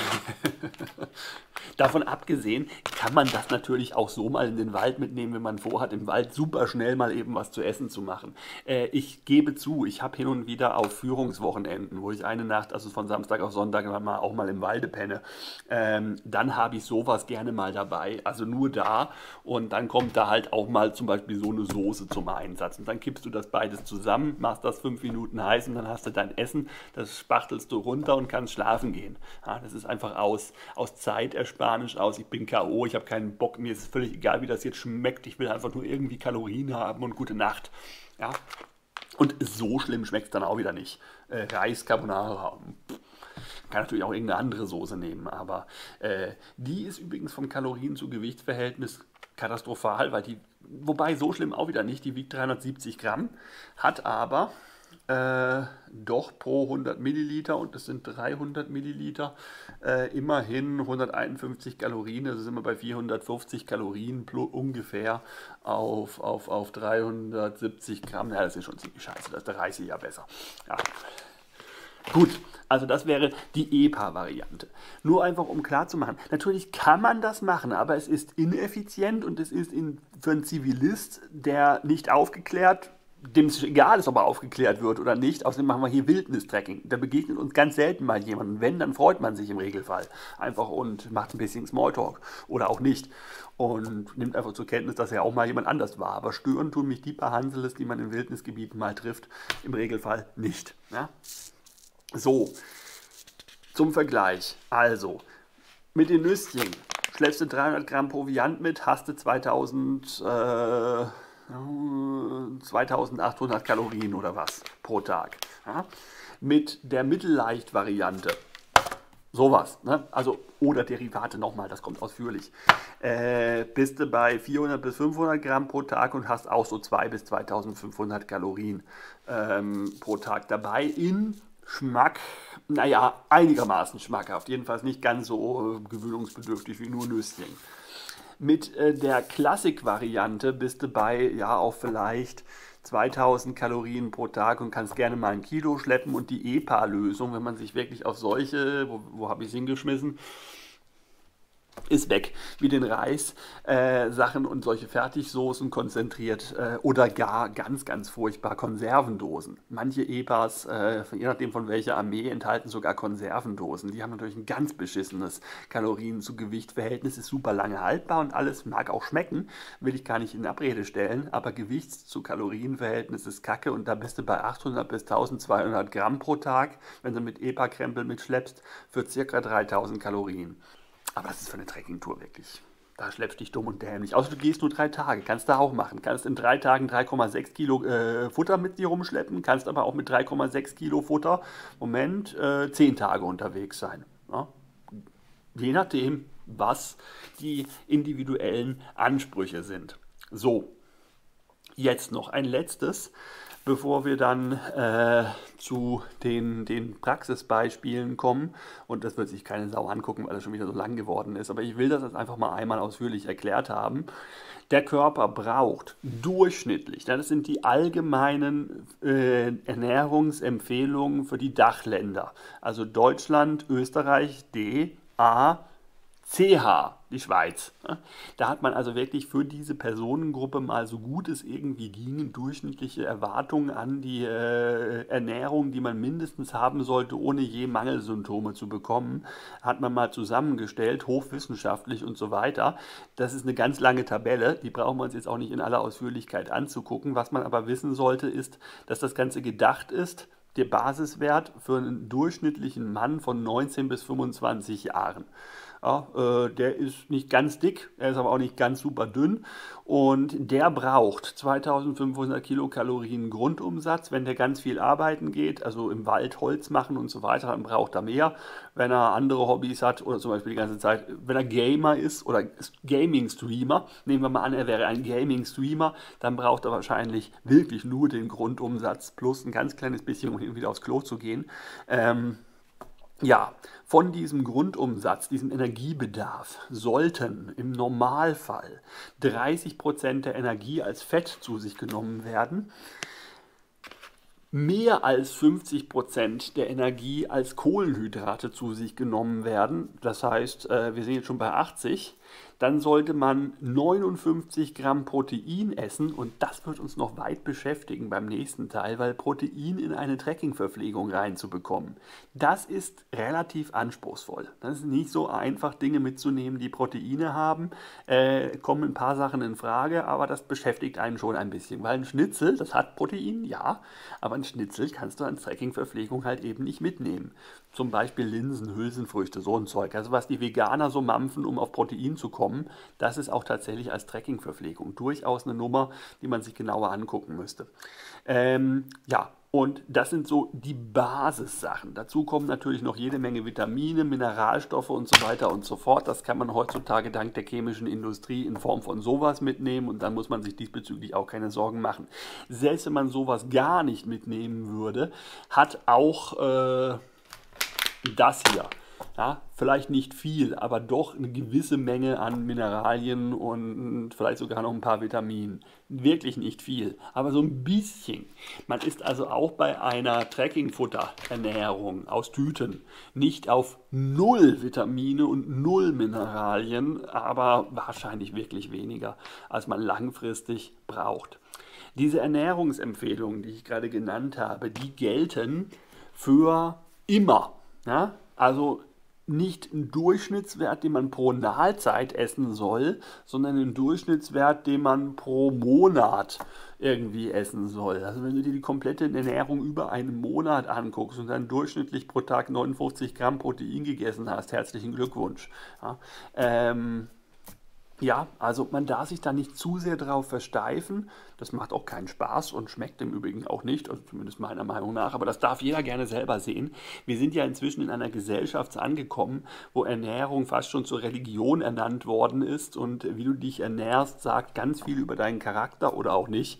Davon abgesehen kann man das natürlich auch so mal in den Wald mitnehmen, wenn man vorhat, im Wald super schnell mal eben was zu essen zu machen. Ich gebe zu, ich habe hin und wieder auf Führungswochenenden, wo ich eine Nacht, also von Samstag auf Sonntag, auch mal im Walde penne, dann habe ich sowas gerne mal dabei, also nur da. Und dann kommt da halt auch mal zum Beispiel so eine Soße zum Einsatz. Und dann kippst du das beides zusammen, machst das 5 Minuten heiß und dann hast du dein Essen, das spachtelst du runter und kannst schlafen gehen. Ja, das ist einfach aus Zeitersparnis aus, ich bin K.O., ich habe keinen Bock, mir ist es völlig egal, wie das jetzt schmeckt, ich will einfach nur irgendwie Kalorien haben und gute Nacht. Ja? Und so schlimm schmeckt es dann auch wieder nicht. Reis, Carbonara, kann natürlich auch irgendeine andere Soße nehmen, aber die ist übrigens vom Kalorien- zu Gewichtsverhältnis katastrophal, weil die, wobei so schlimm auch wieder nicht, die wiegt 370 Gramm, hat aber doch pro 100 Milliliter, und das sind 300 Milliliter, immerhin 151 Kalorien, also sind wir bei 450 Kalorien ungefähr auf 370 Gramm. Ja, das ist schon ziemlich scheiße, das ist der Reis ja besser. Ja. Gut, also das wäre die EPA-Variante. Nur einfach, um klarzumachen, natürlich kann man das machen, aber es ist ineffizient und es ist für einen Zivilist, der nicht aufgeklärt, dem es egal ist, ob er aufgeklärt wird oder nicht. Außerdem machen wir hier Wildnistracking. Da begegnet uns ganz selten mal jemand. Wenn, dann freut man sich im Regelfall einfach und macht ein bisschen Smalltalk oder auch nicht. Und nimmt einfach zur Kenntnis, dass er auch mal jemand anders war. Aber stören tun mich die paar Hanseles, die man in Wildnisgebieten mal trifft, im Regelfall nicht. Ja? So, zum Vergleich. Also, mit den Nüsschen schleppst du 300 Gramm Proviant mit, hast du 2800 Kalorien oder was pro Tag. Ja? Mit der Mittelleicht-Variante, sowas, ne? Also, oder Derivate nochmal, das kommt ausführlich, bist du bei 400 bis 500 Gramm pro Tag und hast auch so 2.000 bis 2.500 Kalorien pro Tag dabei in Geschmack, naja, einigermaßen schmackhaft, jedenfalls nicht ganz so gewöhnungsbedürftig wie nur Nüsschen. Mit der Klassik-Variante bist du bei, ja, auch vielleicht 2000 Kalorien pro Tag und kannst gerne mal 1 Kilo schleppen. Und die EPA-Lösung, wenn man sich wirklich auf solche, wo habe ich es hingeschmissen? ist weg, wie den Reis, Sachen und solche Fertigsoßen konzentriert oder gar ganz, ganz furchtbar Konservendosen. Manche EPAs, je nachdem von welcher Armee, enthalten sogar Konservendosen. Die haben natürlich ein ganz beschissenes Kalorien-zu-Gewicht-Verhältnis, ist super lange haltbar und alles mag auch schmecken, will ich gar nicht in Abrede stellen, aber Gewichts-zu-Kalorien-Verhältnis ist kacke und da bist du bei 800 bis 1200 Gramm pro Tag, wenn du mit EPA-Krempel mitschleppst, für circa 3000 Kalorien. Aber das ist für eine Trekkingtour wirklich. Da schleppst du dich dumm und dämlich. Außer du gehst nur 3 Tage. Kannst du auch machen. Kannst in 3 Tagen 3,6 Kilo Futter mit dir rumschleppen. Kannst aber auch mit 3,6 Kilo Futter, 10 Tage unterwegs sein. Ja? Je nachdem, was die individuellen Ansprüche sind. So, jetzt noch ein letztes, bevor wir dann zu den Praxisbeispielen kommen. Und das wird sich keine Sau angucken, weil das schon wieder so lang geworden ist. Aber ich will das jetzt einfach mal einmal ausführlich erklärt haben. Der Körper braucht durchschnittlich, das sind die allgemeinen Ernährungsempfehlungen für die Dachländer. Also Deutschland, Österreich, D, A, CH, die Schweiz. Da hat man also wirklich für diese Personengruppe mal so gut es irgendwie ging, durchschnittliche Erwartungen an die Ernährung, die man mindestens haben sollte, ohne je Mangelsymptome zu bekommen, hat man mal zusammengestellt, hochwissenschaftlich und so weiter. Das ist eine ganz lange Tabelle, die brauchen wir uns jetzt auch nicht in aller Ausführlichkeit anzugucken. Was man aber wissen sollte, ist, dass das Ganze gedacht ist, der Basiswert für einen durchschnittlichen Mann von 19 bis 25 Jahren. Ja, der ist nicht ganz dick, er ist aber auch nicht ganz super dünn und der braucht 2500 Kilokalorien Grundumsatz. Wenn der ganz viel arbeiten geht, also im Wald Holz machen und so weiter, dann braucht er mehr. Wenn er andere Hobbys hat oder zum Beispiel die ganze Zeit, wenn er Gamer ist oder Gaming-Streamer, nehmen wir mal an, er wäre ein Gaming-Streamer, dann braucht er wahrscheinlich wirklich nur den Grundumsatz plus ein ganz kleines bisschen, um hin und wieder aufs Klo zu gehen. Ja, von diesem Grundumsatz, diesem Energiebedarf, sollten im Normalfall 30% der Energie als Fett zu sich genommen werden, mehr als 50% der Energie als Kohlenhydrate zu sich genommen werden. Das heißt, wir sind jetzt schon bei 80. Dann sollte man 59 Gramm Protein essen und das wird uns noch weit beschäftigen beim nächsten Teil, weil Protein in eine Trekkingverpflegung reinzubekommen, das ist relativ anspruchsvoll. Das ist nicht so einfach, Dinge mitzunehmen, die Proteine haben. Kommen ein paar Sachen in Frage, aber das beschäftigt einen schon ein bisschen, weil ein Schnitzel, das hat Protein, ja, aber ein Schnitzel kannst du als Trekkingverpflegung halt eben nicht mitnehmen. Zum Beispiel Linsen, Hülsenfrüchte, so ein Zeug. Also was die Veganer so mampfen, um auf Protein zu kommen, das ist auch tatsächlich als Trekkingverpflegung durchaus eine Nummer, die man sich genauer angucken müsste. Ja, und das sind so die Basissachen. Dazu kommen natürlich noch jede Menge Vitamine, Mineralstoffe und so weiter und so fort. Das kann man heutzutage dank der chemischen Industrie in Form von sowas mitnehmen und dann muss man sich diesbezüglich auch keine Sorgen machen. Selbst wenn man sowas gar nicht mitnehmen würde, hat auch das hier. Ja, vielleicht nicht viel, aber doch eine gewisse Menge an Mineralien und vielleicht sogar noch ein paar Vitaminen. Wirklich nicht viel, aber so ein bisschen. Man ist also auch bei einer Trekkingfutterernährung aus Tüten nicht auf 0 Vitamine und 0 Mineralien, aber wahrscheinlich wirklich weniger, als man langfristig braucht. Diese Ernährungsempfehlungen, die ich gerade genannt habe, die gelten für immer. Ja? Also nicht ein Durchschnittswert, den man pro Mahlzeit essen soll, sondern ein Durchschnittswert, den man pro Monat irgendwie essen soll. Also wenn du dir die komplette Ernährung über einen Monat anguckst und dann durchschnittlich pro Tag 59 Gramm Protein gegessen hast, herzlichen Glückwunsch. Ja, ja, also man darf sich da nicht zu sehr drauf versteifen. Das macht auch keinen Spaß und schmeckt im Übrigen auch nicht, also zumindest meiner Meinung nach. Aber das darf jeder gerne selber sehen. Wir sind ja inzwischen in einer Gesellschaft angekommen, wo Ernährung fast schon zur Religion ernannt worden ist. Und wie du dich ernährst, sagt ganz viel über deinen Charakter oder auch nicht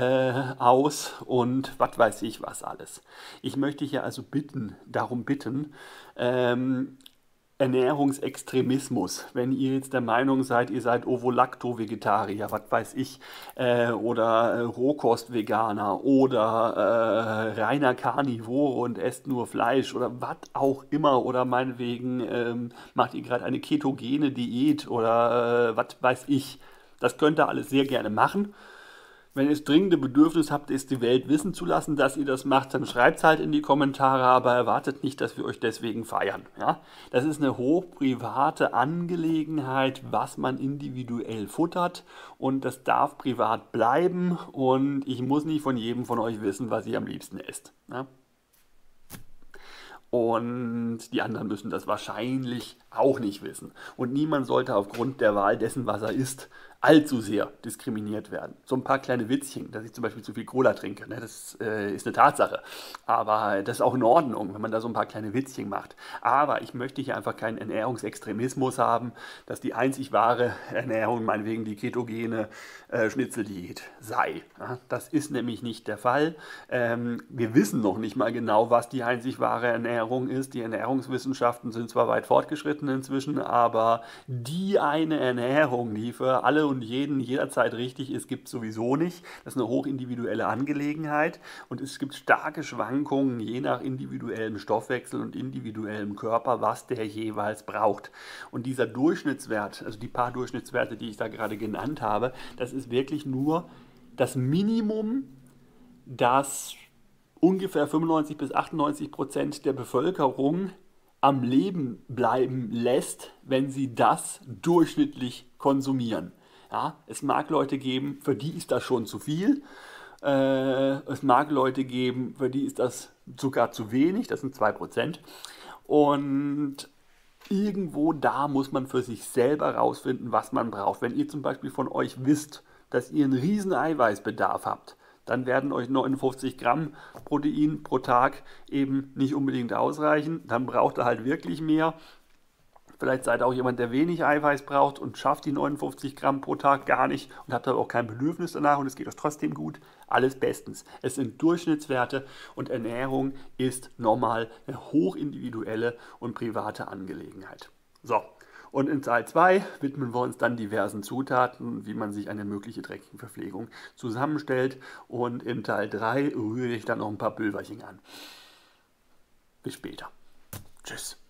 aus und was weiß ich was alles. Ich möchte hier also darum bitten, Ernährungsextremismus, wenn ihr jetzt der Meinung seid, ihr seid Ovo-Lacto-Vegetarier, was weiß ich, oder Rohkost-Veganer oder reiner Karnivore und esst nur Fleisch oder was auch immer, oder meinetwegen macht ihr gerade eine ketogene Diät oder was weiß ich. Das könnt ihr alles sehr gerne machen. Wenn ihr das dringende Bedürfnis habt, es die Welt wissen zu lassen, dass ihr das macht, dann schreibt es halt in die Kommentare, aber erwartet nicht, dass wir euch deswegen feiern. Ja? Das ist eine hochprivate Angelegenheit, was man individuell futtert, und das darf privat bleiben, und ich muss nicht von jedem von euch wissen, was ihr am liebsten esst. Ja? Und die anderen müssen das wahrscheinlich auch nicht wissen. Und niemand sollte aufgrund der Wahl dessen, was er isst, allzu sehr diskriminiert werden. So ein paar kleine Witzchen, dass ich zum Beispiel zu viel Cola trinke, ne, das ist eine Tatsache. Aber das ist auch in Ordnung, wenn man da so ein paar kleine Witzchen macht. Aber ich möchte hier einfach keinen Ernährungsextremismus haben, dass die einzig wahre Ernährung meinetwegen die ketogene Schnitzeldiät sei. Ja, das ist nämlich nicht der Fall. Wir wissen noch nicht mal genau, was die einzig wahre Ernährung ist. Die Ernährungswissenschaften sind zwar weit fortgeschritten inzwischen, aber die eine Ernährung, die für alle und jeden jederzeit richtig ist, gibt es sowieso nicht. Das ist eine hochindividuelle Angelegenheit, und es gibt starke Schwankungen je nach individuellem Stoffwechsel und individuellem Körper, was der jeweils braucht. Und dieser Durchschnittswert, also die paar Durchschnittswerte, die ich da gerade genannt habe, das ist wirklich nur das Minimum, das ungefähr 95 bis 98% der Bevölkerung am Leben bleiben lässt, wenn sie das durchschnittlich konsumieren. Ja, es mag Leute geben, für die ist das schon zu viel. Es mag Leute geben, für die ist das sogar zu wenig, das sind 2%. Und irgendwo da muss man für sich selber rausfinden, was man braucht. Wenn ihr zum Beispiel von euch wisst, dass ihr einen riesen Eiweißbedarf habt, dann werden euch 59 Gramm Protein pro Tag eben nicht unbedingt ausreichen. Dann braucht ihr halt wirklich mehr. Vielleicht seid ihr auch jemand, der wenig Eiweiß braucht und schafft die 59 Gramm pro Tag gar nicht und habt aber auch kein Bedürfnis danach, und es geht euch trotzdem gut. Alles bestens. Es sind Durchschnittswerte, und Ernährung ist normal eine hochindividuelle und private Angelegenheit. So. Und in Teil 2 widmen wir uns dann diversen Zutaten, wie man sich eine mögliche Trekkingverpflegung zusammenstellt. Und in Teil 3 rühre ich dann noch ein paar Pülverchen an. Bis später. Tschüss.